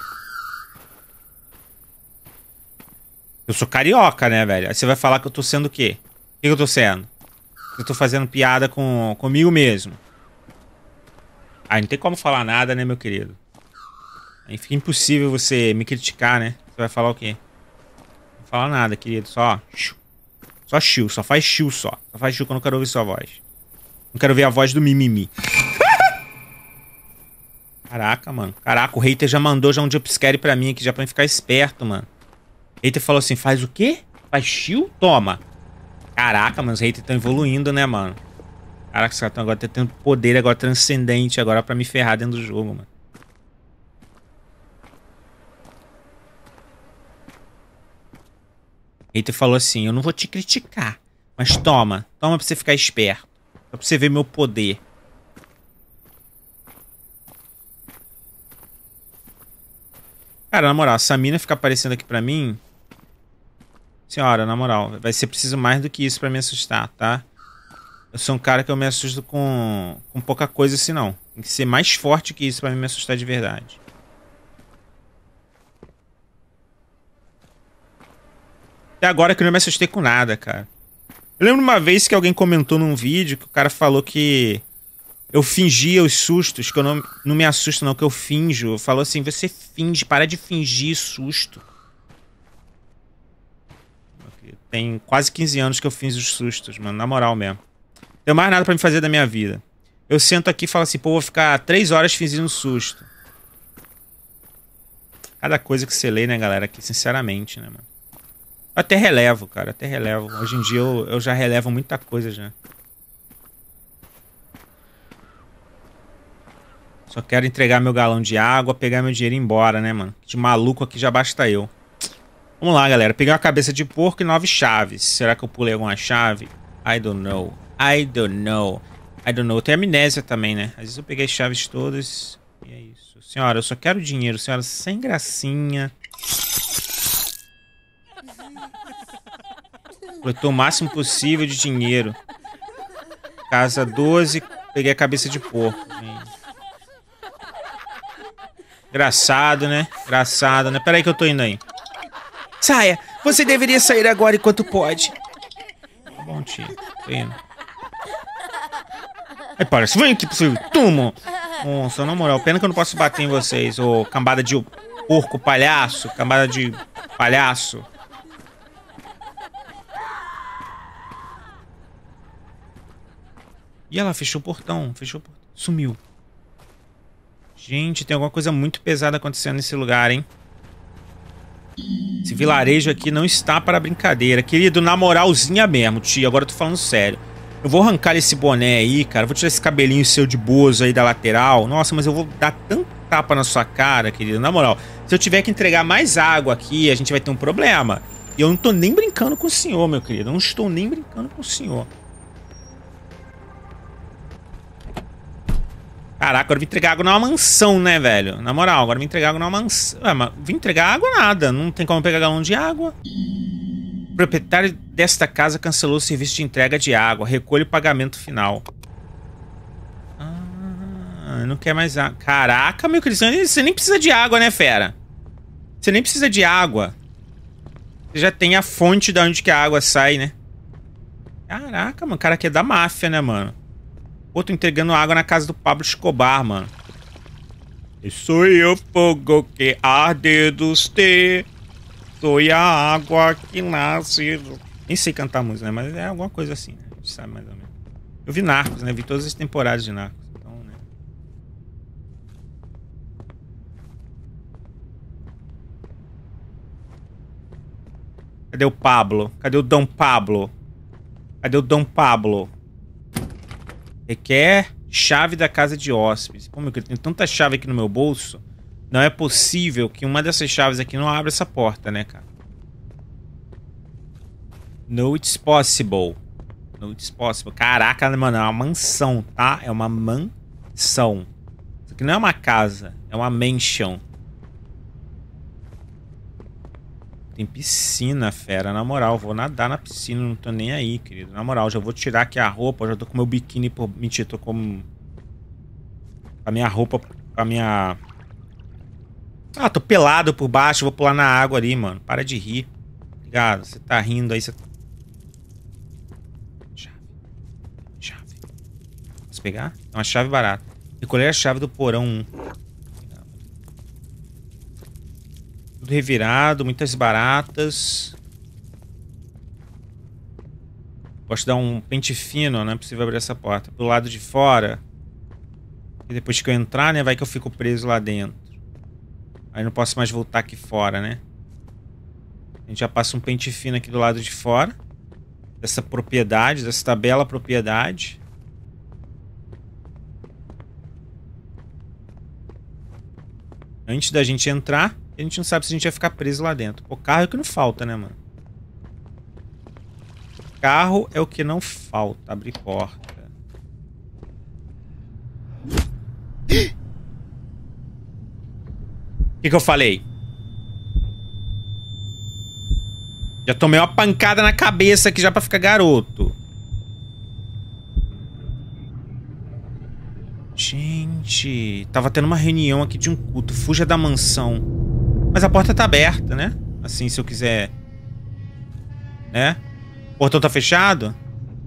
Eu sou carioca, né, velho? Aí você vai falar que eu tô sendo o quê? O que eu tô sendo? Eu tô fazendo piada comigo mesmo. Ah, não tem como falar nada, né, meu querido? Aí fica impossível você me criticar, né? Você vai falar o quê? Não fala nada, querido. Só chill. Só faz chill só. Só faz chill que eu não quero ouvir sua voz. Não quero ver a voz do mimimi. Caraca, mano. Caraca, o hater já mandou já um jumpscare pra mim aqui, já pra mim ficar esperto, mano. O hater falou assim, faz o quê? Faz shield? Toma. Caraca, mano, os haters estão evoluindo, né, mano? Caraca, os caras estão agora tendo poder agora transcendente agora pra me ferrar dentro do jogo, mano. O hater falou assim, eu não vou te criticar, mas toma. Toma pra você ficar esperto. Só pra você ver meu poder. Cara, na moral, essa mina fica aparecendo aqui pra mim... Senhora, na moral, vai ser preciso mais do que isso pra me assustar, tá? Eu sou um cara que eu me assusto com pouca coisa assim, não. Tem que ser mais forte que isso pra me assustar de verdade. Até agora que eu não me assustei com nada, cara. Eu lembro uma vez que alguém comentou num vídeo que o cara falou que eu fingia os sustos, que eu não me assusto não, que eu finjo. Falou assim, você finge, para de fingir susto. Tem quase 15 anos que eu fiz os sustos, mano, na moral mesmo. Não tenho mais nada pra me fazer da minha vida. Eu sento aqui e falo assim, pô, vou ficar 3 horas fingindo susto. Cada coisa que você lê, né, galera, aqui, sinceramente, né, mano. Eu até relevo, cara, até relevo. Hoje em dia eu já relevo muita coisa já. Só quero entregar meu galão de água, pegar meu dinheiro e ir embora, né, mano? De maluco aqui já basta eu. Vamos lá, galera. Peguei uma cabeça de porco e 9 chaves. Será que eu pulei alguma chave? I don't know. I don't know. I don't know. Tem amnésia também, né? Às vezes eu peguei as chaves todas. E é isso. Senhora, eu só quero dinheiro. Senhora, sem gracinha. Coletou o máximo possível de dinheiro. Casa 12. Peguei a cabeça de porco. Engraçado, né? Engraçado, né? Pera aí que eu tô indo aí. Saia! Você deveria sair agora enquanto pode. Tá bom, tio. Tô indo. Aí, parece, vem aqui pro seu túmulo. Nossa, na moral, pena que eu não posso bater em vocês. Ô, cambada de porco palhaço. Cambada de palhaço. E ela fechou o portão. Fechou o portão. Sumiu. Gente, tem alguma coisa muito pesada acontecendo nesse lugar, hein? Esse vilarejo aqui não está para brincadeira. Querido, na moralzinha mesmo, tio. Agora eu tô falando sério. Eu vou arrancar esse boné aí, cara. Vou tirar esse cabelinho seu de bozo aí da lateral. Nossa, mas eu vou dar tanto tapa na sua cara, querido. Na moral, se eu tiver que entregar mais água aqui, a gente vai ter um problema. E eu não tô nem brincando com o senhor, meu querido. Eu não estou nem brincando com o senhor. Caraca, agora eu vim entregar água numa mansão, né, velho? Na moral, agora eu vim entregar água numa mansão. Ué, mas vim entregar água nada. Não tem como pegar galão de água. O proprietário desta casa cancelou o serviço de entrega de água. Recolhe o pagamento final. Ah, não quer mais água. Caraca, meu querido, você nem precisa de água, né, fera? Você nem precisa de água. Você já tem a fonte de onde que a água sai, né? Caraca, mano, o cara aqui é da máfia, né, mano? Pô, tô entregando água na casa do Pablo Escobar, mano. Sou eu, fogo que arde dos te. Sou a água que nasce. Nem sei cantar música, né? Mas é alguma coisa assim, né? A gente sabe mais ou menos. Eu vi Narcos, né? Vi todas as temporadas de Narcos. Então, né? Cadê o Pablo? Cadê o Dom Pablo? Cadê o Dom Pablo? Requer chave da casa de hóspedes. Pô, meu querido, tem tanta chave aqui no meu bolso. Não é possível que uma dessas chaves aqui não abra essa porta, né, cara? No, it's possible. No, it's possible. Caraca, mano, é uma mansão, tá? É uma mansão. Isso aqui não é uma casa, é uma mansion. Tem piscina, fera. Na moral, vou nadar na piscina, não tô nem aí, querido. Na moral, já vou tirar aqui a roupa, já tô com meu biquíni por... Mentira, tô com... a minha roupa, a minha... Ah, tô pelado por baixo, vou pular na água ali, mano. Para de rir. Obrigado, você tá rindo aí, você... Chave. Posso pegar? É uma chave barata. Recolher a chave do porão 1. Tudo revirado, muitas baratas. Posso dar um pente fino, não é possível abrir essa porta. Do lado de fora. E depois que eu entrar, né? Vai que eu fico preso lá dentro. Aí não posso mais voltar aqui fora, né? A gente já passa um pente fino aqui do lado de fora. Dessa propriedade, dessa bela propriedade. Antes da gente entrar, a gente não sabe se a gente vai ficar preso lá dentro. O carro é o que não falta, né, mano? Carro é o que não falta. Abrir porta. O que eu falei? Já tomei uma pancada na cabeça aqui já pra ficar garoto. Gente, tava tendo uma reunião aqui de um culto. Fuja da mansão. Mas a porta tá aberta, né? Assim, se eu quiser... Né? O portão tá fechado?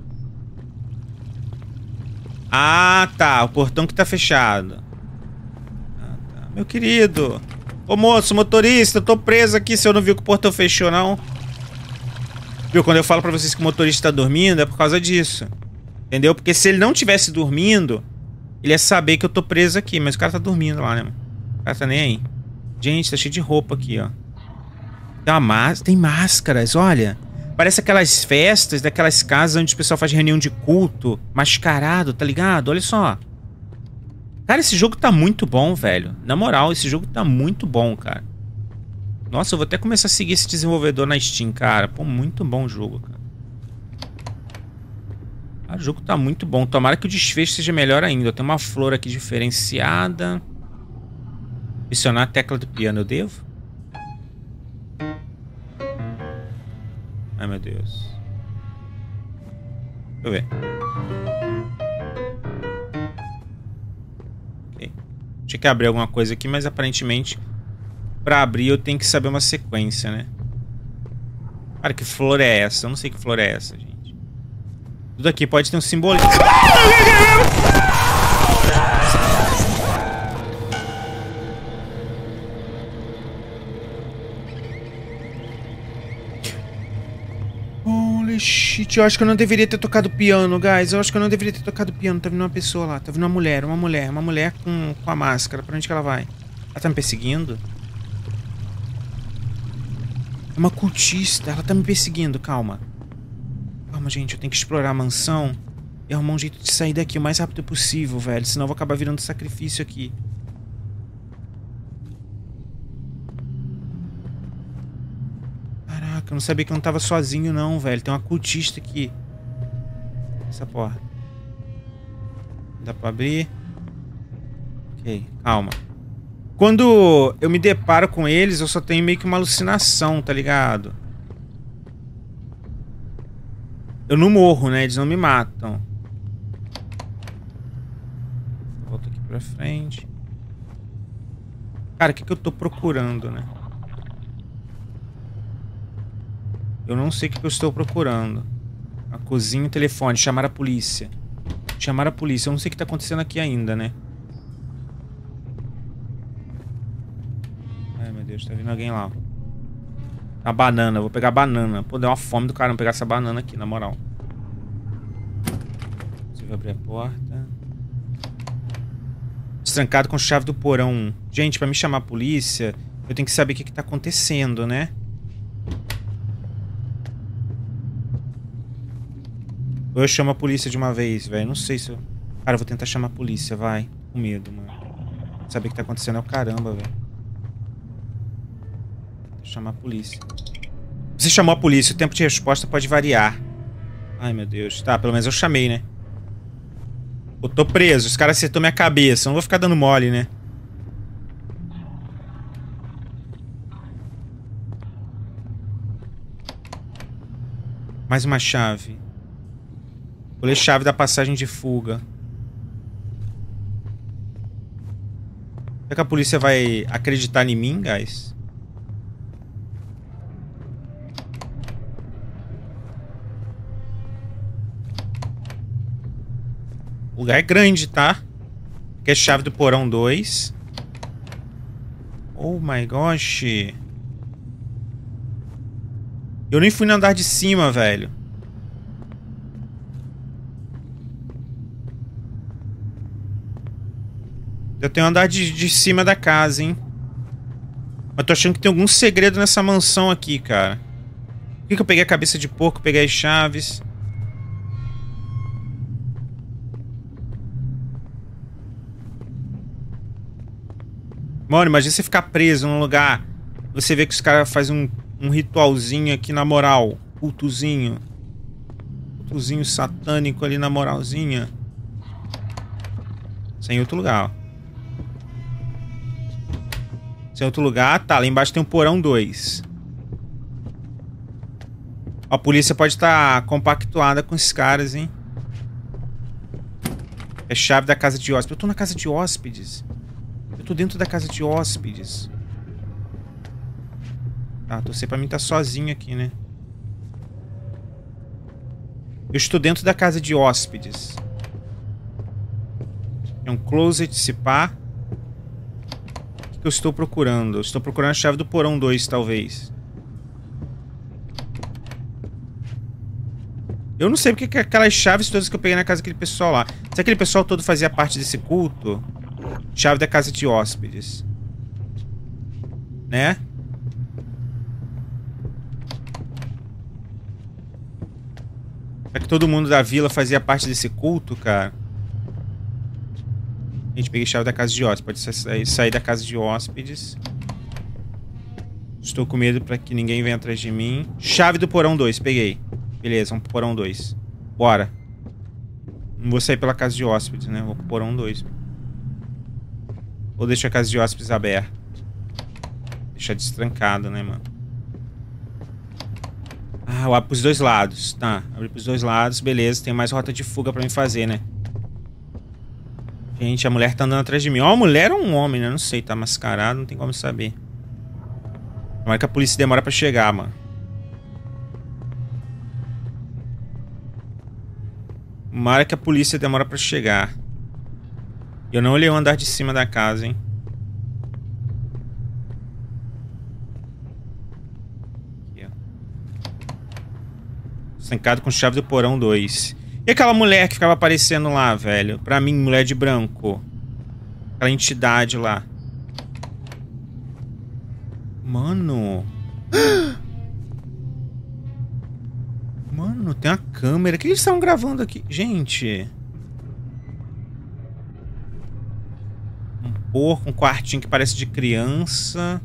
Ah, tá. O portão que tá fechado. Ah, tá. Meu querido. Ô, moço, motorista, eu tô preso aqui. Se eu não viu que o portão fechou, não. Viu? Quando eu falo pra vocês que o motorista tá dormindo, é por causa disso. Entendeu? Porque se ele não tivesse dormindo, ele ia saber que eu tô preso aqui. Mas o cara tá dormindo lá, né, mano? O cara tá nem aí. Gente, tá cheio de roupa aqui, ó. Tem máscaras, olha. Parece aquelas festas daquelas casas onde o pessoal faz reunião de culto. Mascarado, tá ligado? Olha só. Cara, esse jogo tá muito bom, velho. Na moral, esse jogo tá muito bom, cara. Nossa, eu vou até começar a seguir esse desenvolvedor na Steam, cara. Pô, muito bom o jogo, cara. O jogo tá muito bom. Tomara que o desfecho seja melhor ainda. Tem uma flor aqui diferenciada. Pressionar a tecla do piano, eu devo? Ai, meu Deus. Deixa eu ver. Ok. Tinha que abrir alguma coisa aqui, mas aparentemente pra abrir eu tenho que saber uma sequência, né? Cara, que flor é essa? Eu não sei que flor é essa, gente. Tudo aqui pode ter um simbolismo. Holy shit, eu acho que eu não deveria ter tocado piano, guys. Eu acho que eu não deveria ter tocado piano. Tá vindo uma pessoa lá, tá vindo uma mulher com a máscara. Pra onde que ela vai? Ela tá me perseguindo? É uma cultista, ela tá me perseguindo, calma. Calma, gente, eu tenho que explorar a mansão e arrumar um jeito de sair daqui o mais rápido possível, velho. Senão eu vou acabar virando sacrifício aqui. Caraca, eu não sabia que eu não tava sozinho não, velho. Tem uma cultista aqui. Essa porta. Dá pra abrir? Ok, calma. Quando eu me deparo com eles, eu só tenho meio que uma alucinação, tá ligado? Eu não morro, né? Eles não me matam. Volto aqui pra frente. Cara, o que eu tô procurando, né? Eu não sei o que eu estou procurando. A cozinha e o telefone. Chamar a polícia. Chamar a polícia. Eu não sei o que tá acontecendo aqui ainda, né? Ai, meu Deus. Tá vindo alguém lá. A banana. Eu vou pegar a banana. Pô, deu uma fome do caramba pegar essa banana aqui, na moral. Você vai abrir a porta. Destrancado com chave do porão. Gente, pra me chamar a polícia, eu tenho que saber o que tá acontecendo, né? Ou eu chamo a polícia de uma vez, velho. Não sei se eu... Cara, eu vou tentar chamar a polícia, vai. Com medo, mano. Saber o que tá acontecendo é o caramba, velho. Vou chamar a polícia. Você chamou a polícia, o tempo de resposta pode variar. Ai, meu Deus. Tá, pelo menos eu chamei, né? Eu tô preso, os caras acertou minha cabeça. Eu não vou ficar dando mole, né? Mais uma chave. Vou ler chave da passagem de fuga. Será que a polícia vai acreditar em mim, guys? O lugar é grande, tá? Aqui é chave do porão 2. Oh my gosh. Eu nem fui no andar de cima, velho. Eu tenho andar de cima da casa, hein? Mas tô achando que tem algum segredo nessa mansão aqui, cara. Por que eu peguei a cabeça de porco, peguei as chaves? Mano, imagina você ficar preso num lugar. Você vê que os caras fazem um ritualzinho aqui na moral. Cultozinho. Cultozinho satânico ali na moralzinha. Sem outro lugar, ó. Sem outro lugar. Tá, lá embaixo tem um porão 2. A polícia pode estar compactuada com esses caras, hein? É chave da casa de hóspedes. Eu tô na casa de hóspedes. Eu tô dentro da casa de hóspedes. Tá, torcer pra mim tá sozinho aqui, né? Eu estou dentro da casa de hóspedes. É um closet, se pá. O que eu estou procurando? Eu estou procurando a chave do porão 2, talvez. Eu não sei porque que aquelas chaves todas que eu peguei na casa daquele pessoal lá. Se aquele pessoal todo fazia parte desse culto. Chave da casa de hóspedes. Né? Será que todo mundo da vila fazia parte desse culto, cara? Gente, peguei chave da casa de hóspedes. Pode sair da casa de hóspedes. Estou com medo pra que ninguém venha atrás de mim. Chave do porão 2, peguei. Beleza, vamos pro porão 2. Bora. Não vou sair pela casa de hóspedes, né? Vou pro porão 2. Ou deixa a casa de hóspedes aberta. Deixa destrancado, né, mano? Ah, eu abro pros dois lados. Tá, abri pros dois lados, beleza. Tem mais rota de fuga pra mim fazer, né? Gente, a mulher tá andando atrás de mim. Ó, uma mulher ou um homem, né? Não sei, tá mascarado, não tem como saber. Como é que a polícia demora pra chegar, mano? Uma hora que a polícia demora pra chegar. Eu não olhei o andar de cima da casa, hein? Aqui, ó. Estancado com chave do porão 2. E aquela mulher que ficava aparecendo lá, velho? Pra mim, mulher de branco. Aquela entidade lá. Mano. Mano, tem uma câmera. O que eles estavam gravando aqui? Gente. Um porco, um quartinho que parece de criança.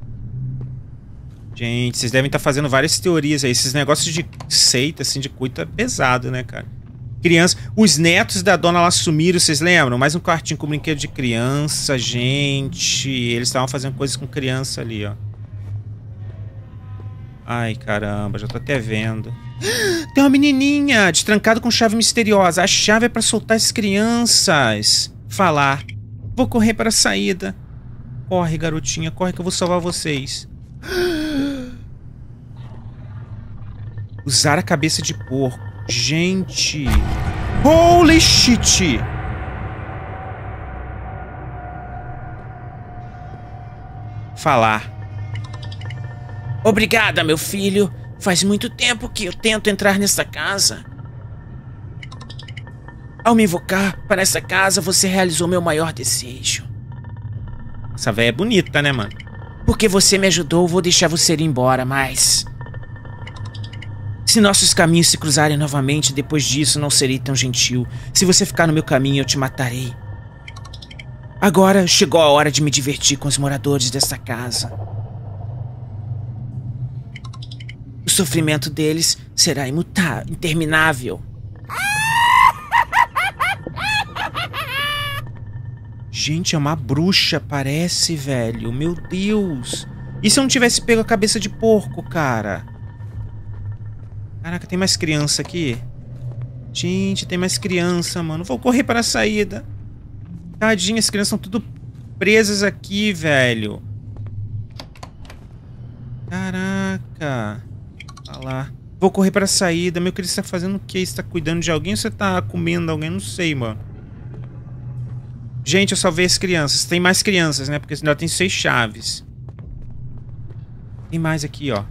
Gente, vocês devem estar fazendo várias teorias aí. Esses negócios de seita, assim, de culto é pesado, né, cara? Criança. Os netos da dona lá sumiram, vocês lembram? Mais um quartinho com brinquedo de criança, gente. Eles estavam fazendo coisas com criança ali, ó. Ai, caramba, já tô até vendo. Tem uma menininha destrancada com chave misteriosa. A chave é pra soltar as crianças. Falar. Vou correr para a saída. Corre, garotinha, corre que eu vou salvar vocês. Usar a cabeça de porco. Gente. Holy shit. Falar. Obrigada, meu filho. Faz muito tempo que eu tento entrar nessa casa. Ao me invocar para essa casa, você realizou meu maior desejo. Essa véia é bonita, né, mano? Porque você me ajudou, vou deixar você ir embora, mas... se nossos caminhos se cruzarem novamente, depois disso não serei tão gentil. Se você ficar no meu caminho, eu te matarei. Agora chegou a hora de me divertir com os moradores dessa casa. O sofrimento deles será imutável, interminável. Gente, é uma bruxa, parece, velho. Meu Deus. E se eu não tivesse pego a cabeça de porco, cara? Caraca, tem mais criança aqui? Gente, tem mais criança, mano. Vou correr para a saída. Tadinha, as crianças estão tudo presas aqui, velho. Caraca. Olha lá. Vou correr para a saída. Meu querido, você tá fazendo o quê? Você tá cuidando de alguém ou você tá comendo alguém? Não sei, mano. Gente, eu salvei as crianças. Tem mais crianças, né? Porque ainda tem 6 chaves. Tem mais aqui, ó.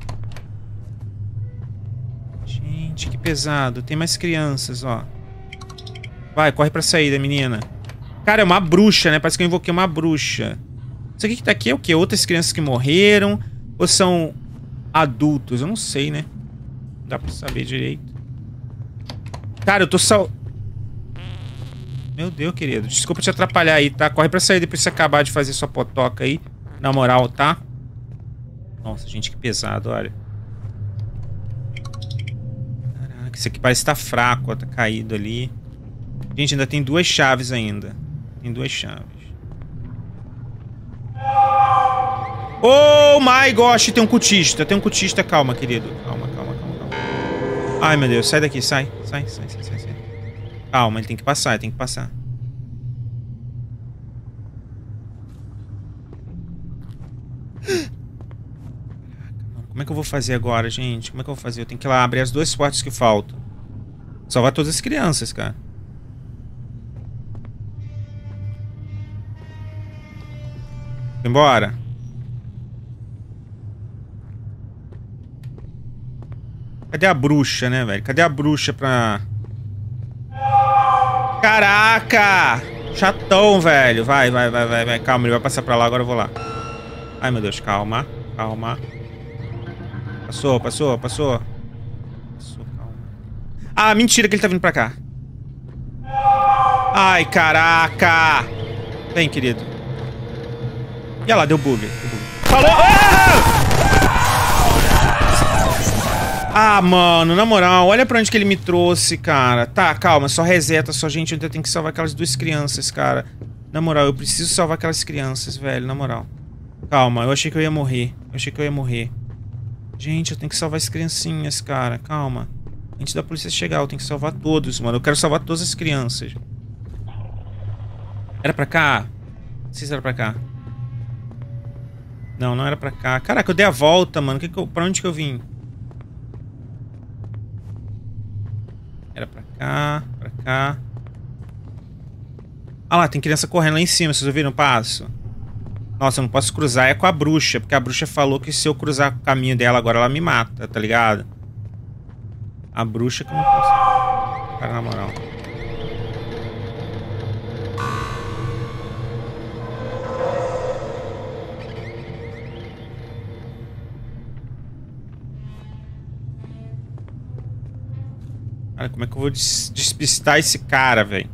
Que pesado. Tem mais crianças, ó. Vai, corre pra saída, menina. Cara, é uma bruxa, né? Parece que eu invoquei uma bruxa. Isso aqui que tá aqui é o quê? Outras crianças que morreram? Ou são adultos? Eu não sei, né? Não dá pra saber direito. Cara, eu tô Meu Deus, querido. Desculpa te atrapalhar aí, tá? Corre pra sair depois de você acabar de fazer sua potoca aí. Na moral, tá? Nossa, gente, que pesado, olha. Caraca, isso aqui parece estar fraco, ó. Tá caído ali. Gente, ainda tem 2 chaves ainda. Tem 2 chaves. Oh my gosh, tem um cultista. Tem um cultista. Calma, querido. Calma, calma, calma, calma. Ai, meu Deus. Sai daqui, sai. Sai, sai, sai, sai, sai. Calma, ele tem que passar, ele tem que passar. Como é que eu vou fazer agora, gente? Como é que eu vou fazer? Eu tenho que ir lá abrir as 2 portas que faltam. Salvar todas as crianças, cara. Embora. Cadê a bruxa, né, velho? Cadê a bruxa pra... Caraca! Chatão, velho. Vai, vai, vai, vai, vai. Calma, ele vai passar pra lá, agora eu vou lá. Ai, meu Deus, calma. Calma. Passou, passou, passou. Passou, calma. Ah, mentira que ele tá vindo pra cá. Ai, caraca! Vem, querido. E olha lá, deu bug. Falou! Ah, mano, na moral, olha pra onde que ele me trouxe, cara. Tá, calma, só reseta, só, gente, eu tenho que salvar aquelas 2 crianças, cara. Na moral, eu preciso salvar aquelas crianças, velho, na moral. Calma, eu achei que eu ia morrer. Eu achei que eu ia morrer. Gente, eu tenho que salvar as criancinhas, cara, calma. Antes da polícia chegar, eu tenho que salvar todos, mano. Eu quero salvar todas as crianças. Era pra cá? Não sei se era pra cá. Não, não era pra cá. Caraca, eu dei a volta, mano. Pra onde que eu vim? Era pra cá, pra cá. Ah lá, tem criança correndo lá em cima, vocês ouviram o passo? Nossa, eu não posso cruzar, é com a bruxa. Porque a bruxa falou que se eu cruzar o caminho dela agora, ela me mata, tá ligado? A bruxa que eu não posso... Cara, na moral. Cara, como é que eu vou despistar esse cara, velho?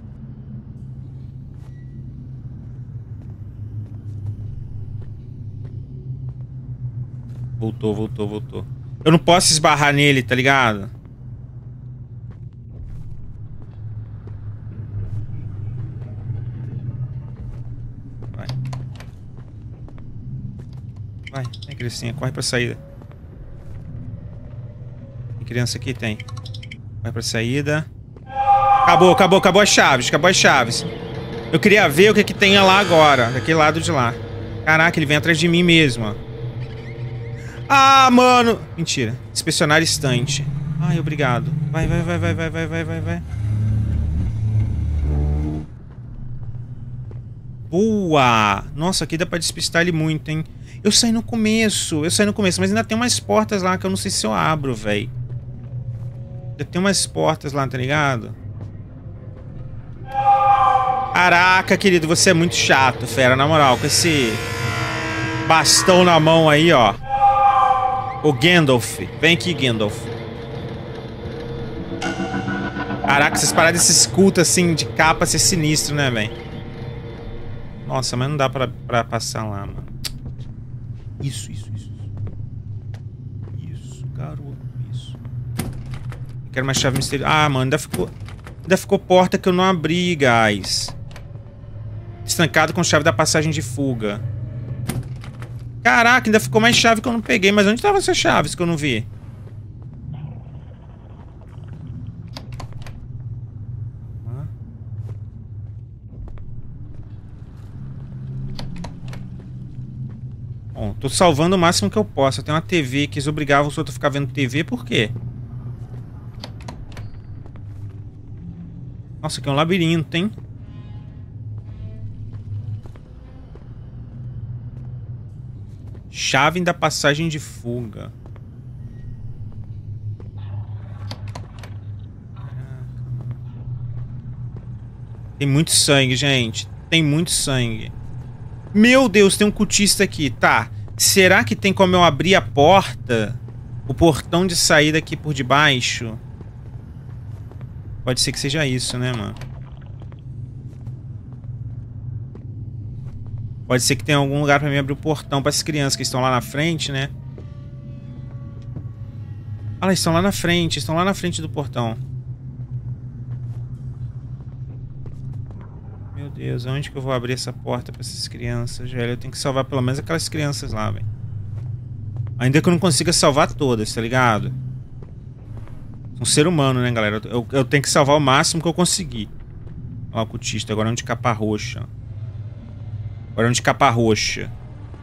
Voltou, voltou, voltou. Eu não posso esbarrar nele, tá ligado? Vai. Vai, tem criancinha, corre pra saída. Tem criança aqui? Tem. Vai pra saída. Acabou, acabou, acabou as chaves, acabou as chaves. Eu queria ver o que que tem lá agora, daquele lado de lá. Caraca, ele vem atrás de mim mesmo, ó. Ah, mano! Mentira. Inspecionar estante. Ai, obrigado. Vai, vai, vai, vai, vai, vai, vai, vai, vai. Boa! Nossa, aqui dá pra despistar ele muito, hein? Eu saí no começo, mas ainda tem umas portas lá que eu não sei se eu abro, velho. Ainda tem umas portas lá, tá ligado? Caraca, querido, você é muito chato, fera, na moral, com esse bastão na mão aí, ó. O Gandalf. Vem aqui, Gandalf. Caraca, essas paradas, esses cultos assim de capa, ser sinistro, né, velho? Nossa, mas não dá pra passar lá, mano. Isso, isso, isso. Isso, garoto, isso. Quero uma chave misteriosa. Ah, mano, ainda ficou porta que eu não abri, guys. Estancado com chave da passagem de fuga. Caraca, ainda ficou mais chave que eu não peguei. Mas onde estavam essas chaves que eu não vi? Bom, tô salvando o máximo que eu posso. Eu tenho uma TV que eles obrigavam os outros a ficar vendo TV. Por quê? Nossa, aqui é um labirinto, hein? Chave da passagem de fuga. Tem muito sangue, gente. Tem muito sangue. Meu Deus, tem um cultista aqui. Tá. Será que tem como eu abrir a porta? O portão de saída aqui por debaixo? Pode ser que seja isso, né, mano? Pode ser que tenha algum lugar pra mim abrir o portão pra essas crianças que estão lá na frente, né? Ah, elas estão lá na frente. Estão lá na frente do portão. Meu Deus, onde que eu vou abrir essa porta pra essas crianças, velho? Eu tenho que salvar pelo menos aquelas crianças lá, velho. Ainda que eu não consiga salvar todas, tá ligado? Um ser humano, né, galera? Eu tenho que salvar o máximo que eu conseguir. Ó, o cultista. Agora é um de capa roxa. Agora é um de capa roxa.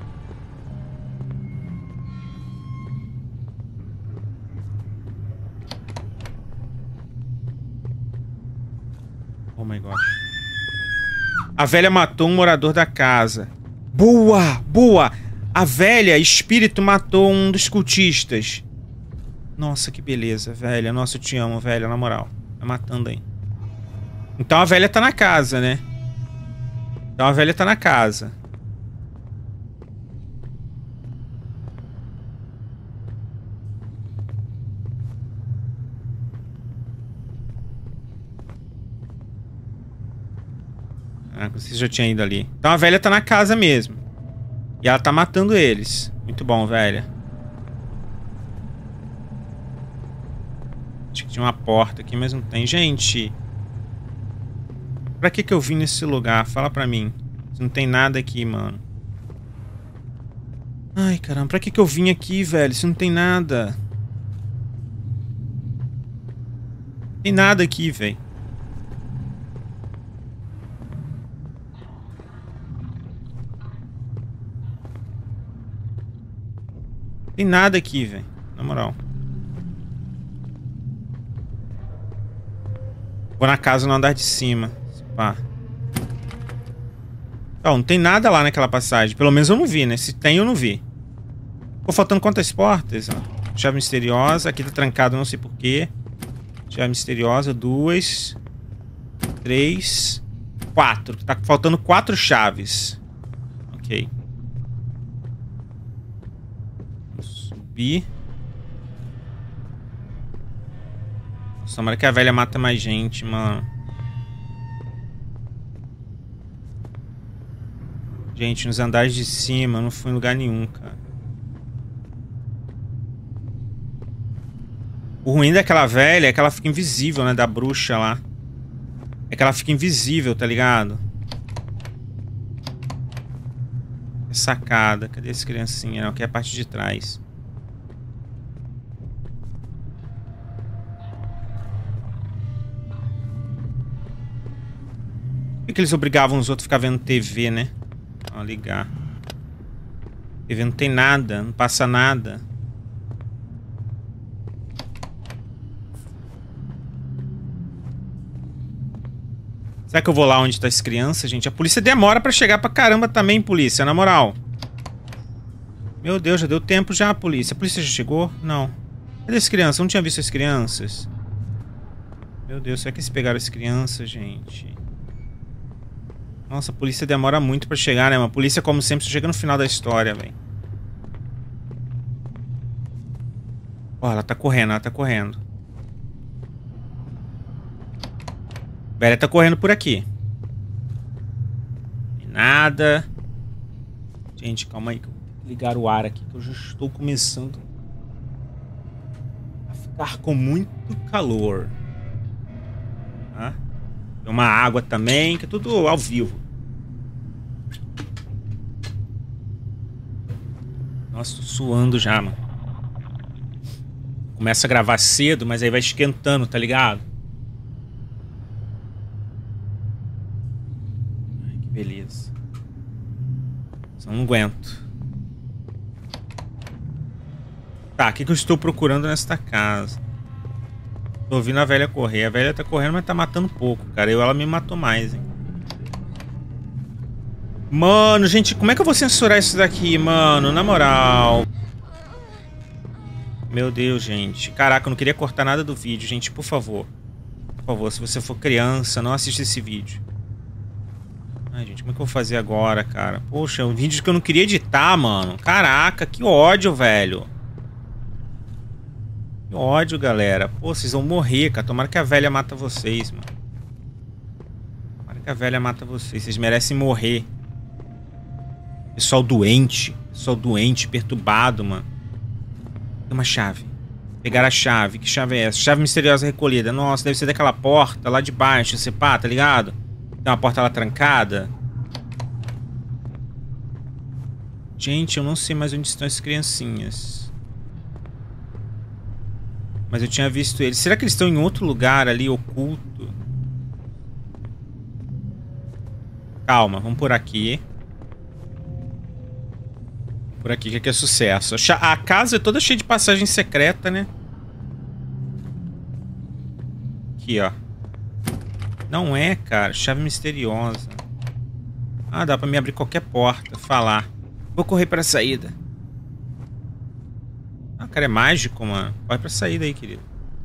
Oh my gosh. A velha matou um morador da casa. Boa! Boa! A velha, espírito, matou um dos cultistas. Nossa, que beleza, velha. Nossa, eu te amo, velha, na moral. Tá matando aí. Então a velha tá na casa, né? Então a velha tá na casa. Ah, você já tinha ido ali. Então a velha tá na casa mesmo. E ela tá matando eles. Muito bom, velha. Acho que tinha uma porta aqui, mas não tem. Gente, pra que eu vim nesse lugar? Fala pra mim. Não tem nada aqui, mano. Ai, caramba. Pra que eu vim aqui, velho? Se não tem nada. Não tem nada aqui, velho. Tem nada aqui, velho. Na moral. Vou na casa no andar de cima. Pá. Não tem nada lá naquela passagem. Pelo menos eu não vi, né? Se tem, eu não vi. Ficou faltando quantas portas? Ó. Chave misteriosa. Aqui tá trancado, não sei porquê. Chave misteriosa. 2. 3. 4. Tá faltando 4 chaves. Ok. Nossa, tomara que a velha mata mais gente, mano. Gente, nos andares de cima, eu não fui em lugar nenhum, cara. O ruim daquela velha é que ela fica invisível, né? Da bruxa lá. É que ela fica invisível, tá ligado? É sacada. Cadê essa criancinha? Não, aqui é a parte de trás. Por que eles obrigavam os outros a ficar vendo TV, né? Ó, ligar. TV não tem nada, não passa nada. Será que eu vou lá onde tá as crianças, gente? A polícia demora pra chegar pra caramba também, polícia, na moral. Meu Deus, já deu tempo já, polícia. A polícia já chegou? Não. Cadê as crianças? Eu não tinha visto as crianças. Meu Deus, será que eles pegaram as crianças, gente? Nossa, a polícia demora muito pra chegar, né? A polícia, como sempre, só chega no final da história, velho. Ó, ela tá correndo, ela tá correndo. A velha tá correndo por aqui. Nada. Gente, calma aí que eu vou ter que ligar o ar aqui, que eu já estou começando a ficar com muito calor. Tá? Uma água também, que é tudo ao vivo. Nossa, tô suando já, mano. Começa a gravar cedo, mas aí vai esquentando, tá ligado? Ai, que beleza. Só não aguento. Tá, o que eu estou procurando nesta casa? Tô ouvindo a velha correr. A velha tá correndo, mas tá matando pouco, cara. Ela me matou mais, hein. Mano, gente, como é que eu vou censurar isso daqui, mano? Na moral. Meu Deus, gente. Caraca, eu não queria cortar nada do vídeo, gente. Por favor. Por favor, se você for criança, não assista esse vídeo. Ai, gente, como é que eu vou fazer agora, cara? Poxa, é um vídeo que eu não queria editar, mano. Caraca, que ódio, velho. Que ódio, galera. Pô, vocês vão morrer, cara. Tomara que a velha mata vocês, mano. Tomara que a velha mata vocês. Vocês merecem morrer. Pessoal doente. Pessoal doente, perturbado, mano. Tem uma chave. Pegaram a chave. Que chave é essa? Chave misteriosa recolhida. Nossa, deve ser daquela porta lá de baixo. Você pá, tá ligado? Tem uma porta lá trancada. Gente, eu não sei mais onde estão as criancinhas. Mas eu tinha visto eles. Será que eles estão em outro lugar ali, oculto? Calma, vamos por aqui. Por aqui, que aqui é sucesso. A casa é toda cheia de passagem secreta, né? Aqui, ó. Não é, cara. Chave misteriosa. Ah, dá pra me abrir qualquer porta. Falar. Vou correr pra saída. Ah, cara, é mágico, mano. Corre pra saída aí, querido.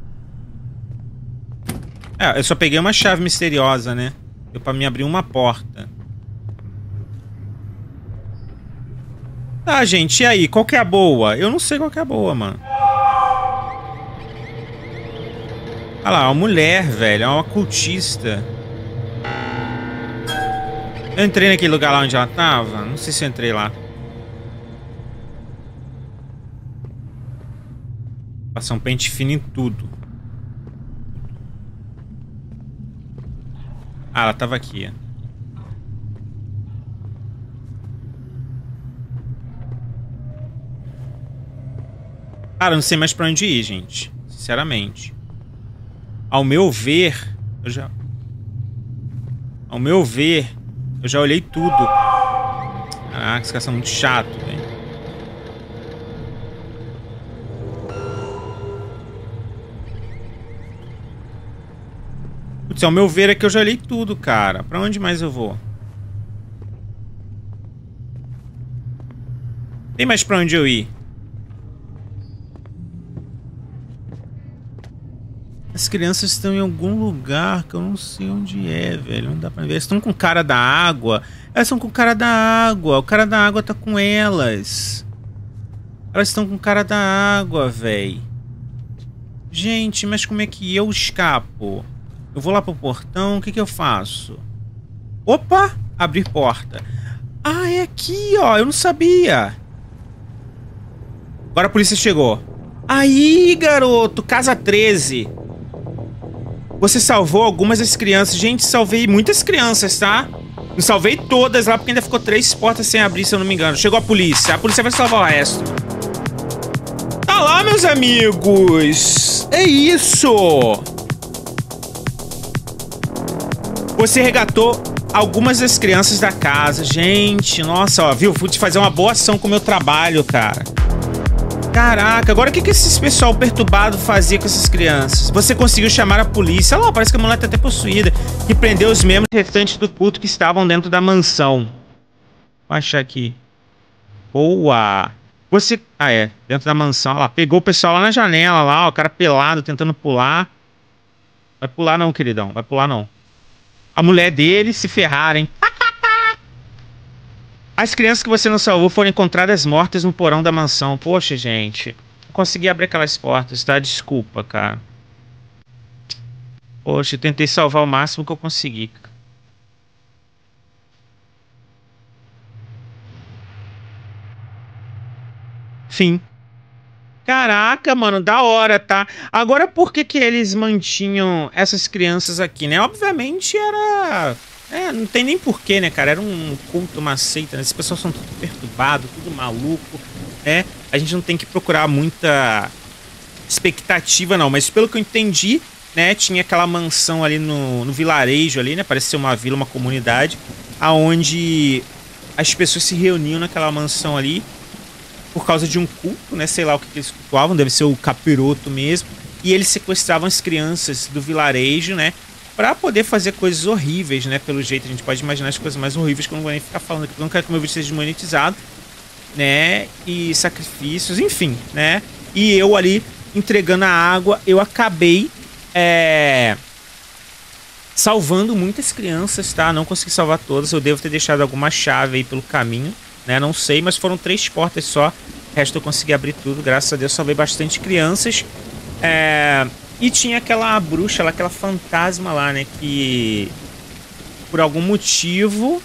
É, eu só peguei uma chave misteriosa, né? Deu pra me abrir uma porta. Tá, gente, e aí? Qual que é a boa? Eu não sei qual que é a boa, mano. Olha lá, uma mulher, velho. É uma cultista. Eu entrei naquele lugar lá onde ela tava? Não sei se eu entrei lá. Passar um pente fino em tudo. Ah, ela tava aqui. Cara, eu não sei mais pra onde ir, gente. Sinceramente. Ao meu ver, eu já olhei tudo. Caraca, esses caras são muito chatos, velho. Putz, ao meu ver é que eu já olhei tudo, cara. Pra onde mais eu vou? Tem mais pra onde eu ir? As crianças estão em algum lugar que eu não sei onde é, velho. Não dá pra ver. Elas estão com cara da água. Elas estão com cara da água. O cara da água tá com elas. Elas estão com cara da água, velho. Gente, mas como é que eu escapo? Eu vou lá pro portão, o que que eu faço? Opa! Abrir porta. Ah, é aqui, ó. Eu não sabia. Agora a polícia chegou. Aí, garoto. Casa 13. Você salvou algumas das crianças. Gente, salvei muitas crianças, tá? Não salvei todas lá, porque ainda ficou 3 portas sem abrir, se eu não me engano. Chegou a polícia. A polícia vai salvar o resto. Tá lá, meus amigos. É isso. Você resgatou algumas das crianças da casa. Gente, nossa, ó, viu? Fui te fazer uma boa ação com o meu trabalho, cara. Caraca, agora o que esse pessoal perturbado fazia com essas crianças? Você conseguiu chamar a polícia. Olha lá, parece que a mulher tá até possuída. Que prendeu os membros restantes do culto que estavam dentro da mansão. Vou achar aqui. Boa. Você... Ah, é. Dentro da mansão. Olha lá, pegou o pessoal lá na janela, lá, ó, o cara pelado, tentando pular. Vai pular não, queridão. Vai pular não. A mulher dele se ferrarem. As crianças que você não salvou foram encontradas mortas no porão da mansão. Poxa, gente. Não consegui abrir aquelas portas, tá? Desculpa, cara. Poxa, eu tentei salvar o máximo que eu consegui. Fim. Caraca, mano, da hora, tá? Agora, por que que eles mantinham essas crianças aqui, né? Obviamente era... não tem nem porquê, né, cara? Era um culto, uma seita, né? Esses pessoal são tudo perturbados, tudo maluco, né? A gente não tem que procurar muita expectativa, não. Mas pelo que eu entendi, né? Tinha aquela mansão ali no vilarejo ali, né? Parece ser uma vila, uma comunidade, aonde as pessoas se reuniam naquela mansão ali por causa de um culto, né? Sei lá o que eles cultuavam, deve ser o capiroto mesmo. E eles sequestravam as crianças do vilarejo, né? Pra poder fazer coisas horríveis, né? Pelo jeito, a gente pode imaginar as coisas mais horríveis que eu não vou nem ficar falando aqui, porque eu não quero que o meu vídeo seja desmonetizado, né? E sacrifícios, enfim, né? E eu ali entregando a água, eu acabei salvando muitas crianças, tá? Não consegui salvar todas, eu devo ter deixado alguma chave aí pelo caminho, né? Não sei, mas foram 3 portas só. O resto eu consegui abrir tudo, graças a Deus salvei bastante crianças. E tinha aquela bruxa lá, aquela fantasma lá, né? Que por algum motivo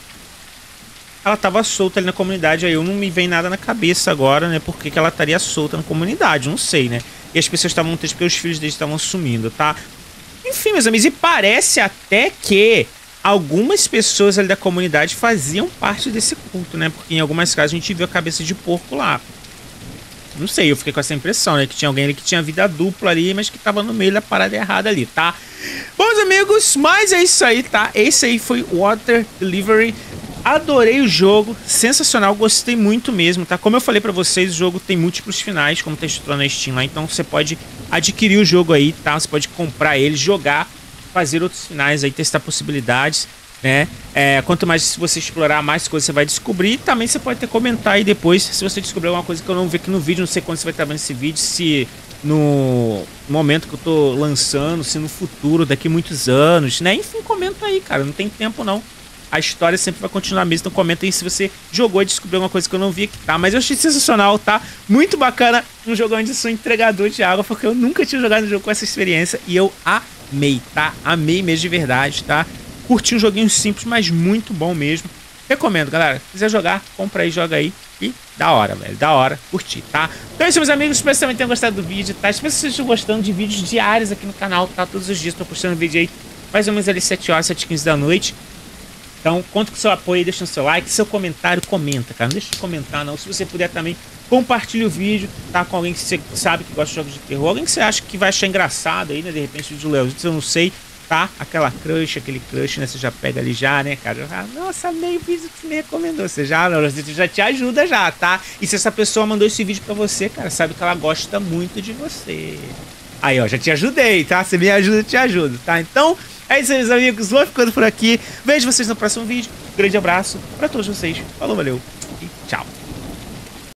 ela tava solta ali na comunidade. Aí eu não me vem nada na cabeça agora, né? Por que ela estaria solta na comunidade, não sei, né? E as pessoas estavam tristes porque os filhos deles estavam sumindo, tá? Enfim, meus amigos, e parece até que algumas pessoas ali da comunidade faziam parte desse culto, né? Porque em algumas casas a gente viu a cabeça de porco lá. Não sei, eu fiquei com essa impressão, né? Que tinha alguém ali que tinha vida dupla ali, mas que tava no meio da parada errada ali, tá? Bom, meus amigos, mas é isso aí, tá? Esse aí foi Water Delivery. Adorei o jogo, sensacional, gostei muito mesmo, tá? Como eu falei pra vocês, o jogo tem múltiplos finais, como tá estruturado na Steam lá, então você pode adquirir o jogo aí, tá? Você pode comprar ele, jogar, fazer outros finais aí, testar possibilidades, né? Quanto mais você explorar, mais coisas você vai descobrir. E também você pode até comentar aí depois, se você descobrir alguma coisa que eu não vi aqui no vídeo, não sei quando você vai estar vendo esse vídeo, se no momento que eu tô lançando, se no futuro, daqui muitos anos, né? Enfim, comenta aí, cara, não tem tempo não. A história sempre vai continuar mesmo, então comenta aí se você jogou e descobriu alguma coisa que eu não vi aqui, tá? Mas eu achei sensacional, tá? Muito bacana um jogo onde eu sou entregador de água, porque eu nunca tinha jogado um jogo com essa experiência e eu amei, tá? Amei mesmo de verdade, tá? Curti um joguinho simples, mas muito bom mesmo. Recomendo, galera. Se quiser jogar, compra aí, joga aí. E da hora, velho. Da hora. Curti, tá? Então é isso, meus amigos. Espero que vocês tenham gostado do vídeo, tá? Espero que vocês estejam gostando de vídeos diários aqui no canal, tá? Todos os dias tô postando vídeo aí. Mais ou menos ali 7 horas, 7h15 da noite. Então, conto com o seu apoio aí, deixa o seu like, seu comentário, comenta, cara. Não deixa de comentar, não. Se você puder também, compartilhe o vídeo, tá? Com alguém que você sabe que gosta de jogos de terror. Alguém que você acha que vai achar engraçado aí, né? De repente, o vídeo do Leozito, eu não sei, tá? Aquela crush, aquele crush, né? Você já pega ali já, né, cara? Nossa, meio vídeo que você me recomendou. Você já, Leozito, já te ajuda já, tá? E se essa pessoa mandou esse vídeo pra você, cara, sabe que ela gosta muito de você. Aí, ó, já te ajudei, tá? Você me ajuda, eu te ajudo, tá? Então, é isso aí, meus amigos. Vou ficando por aqui. Vejo vocês no próximo vídeo. Grande abraço pra todos vocês. Falou, valeu.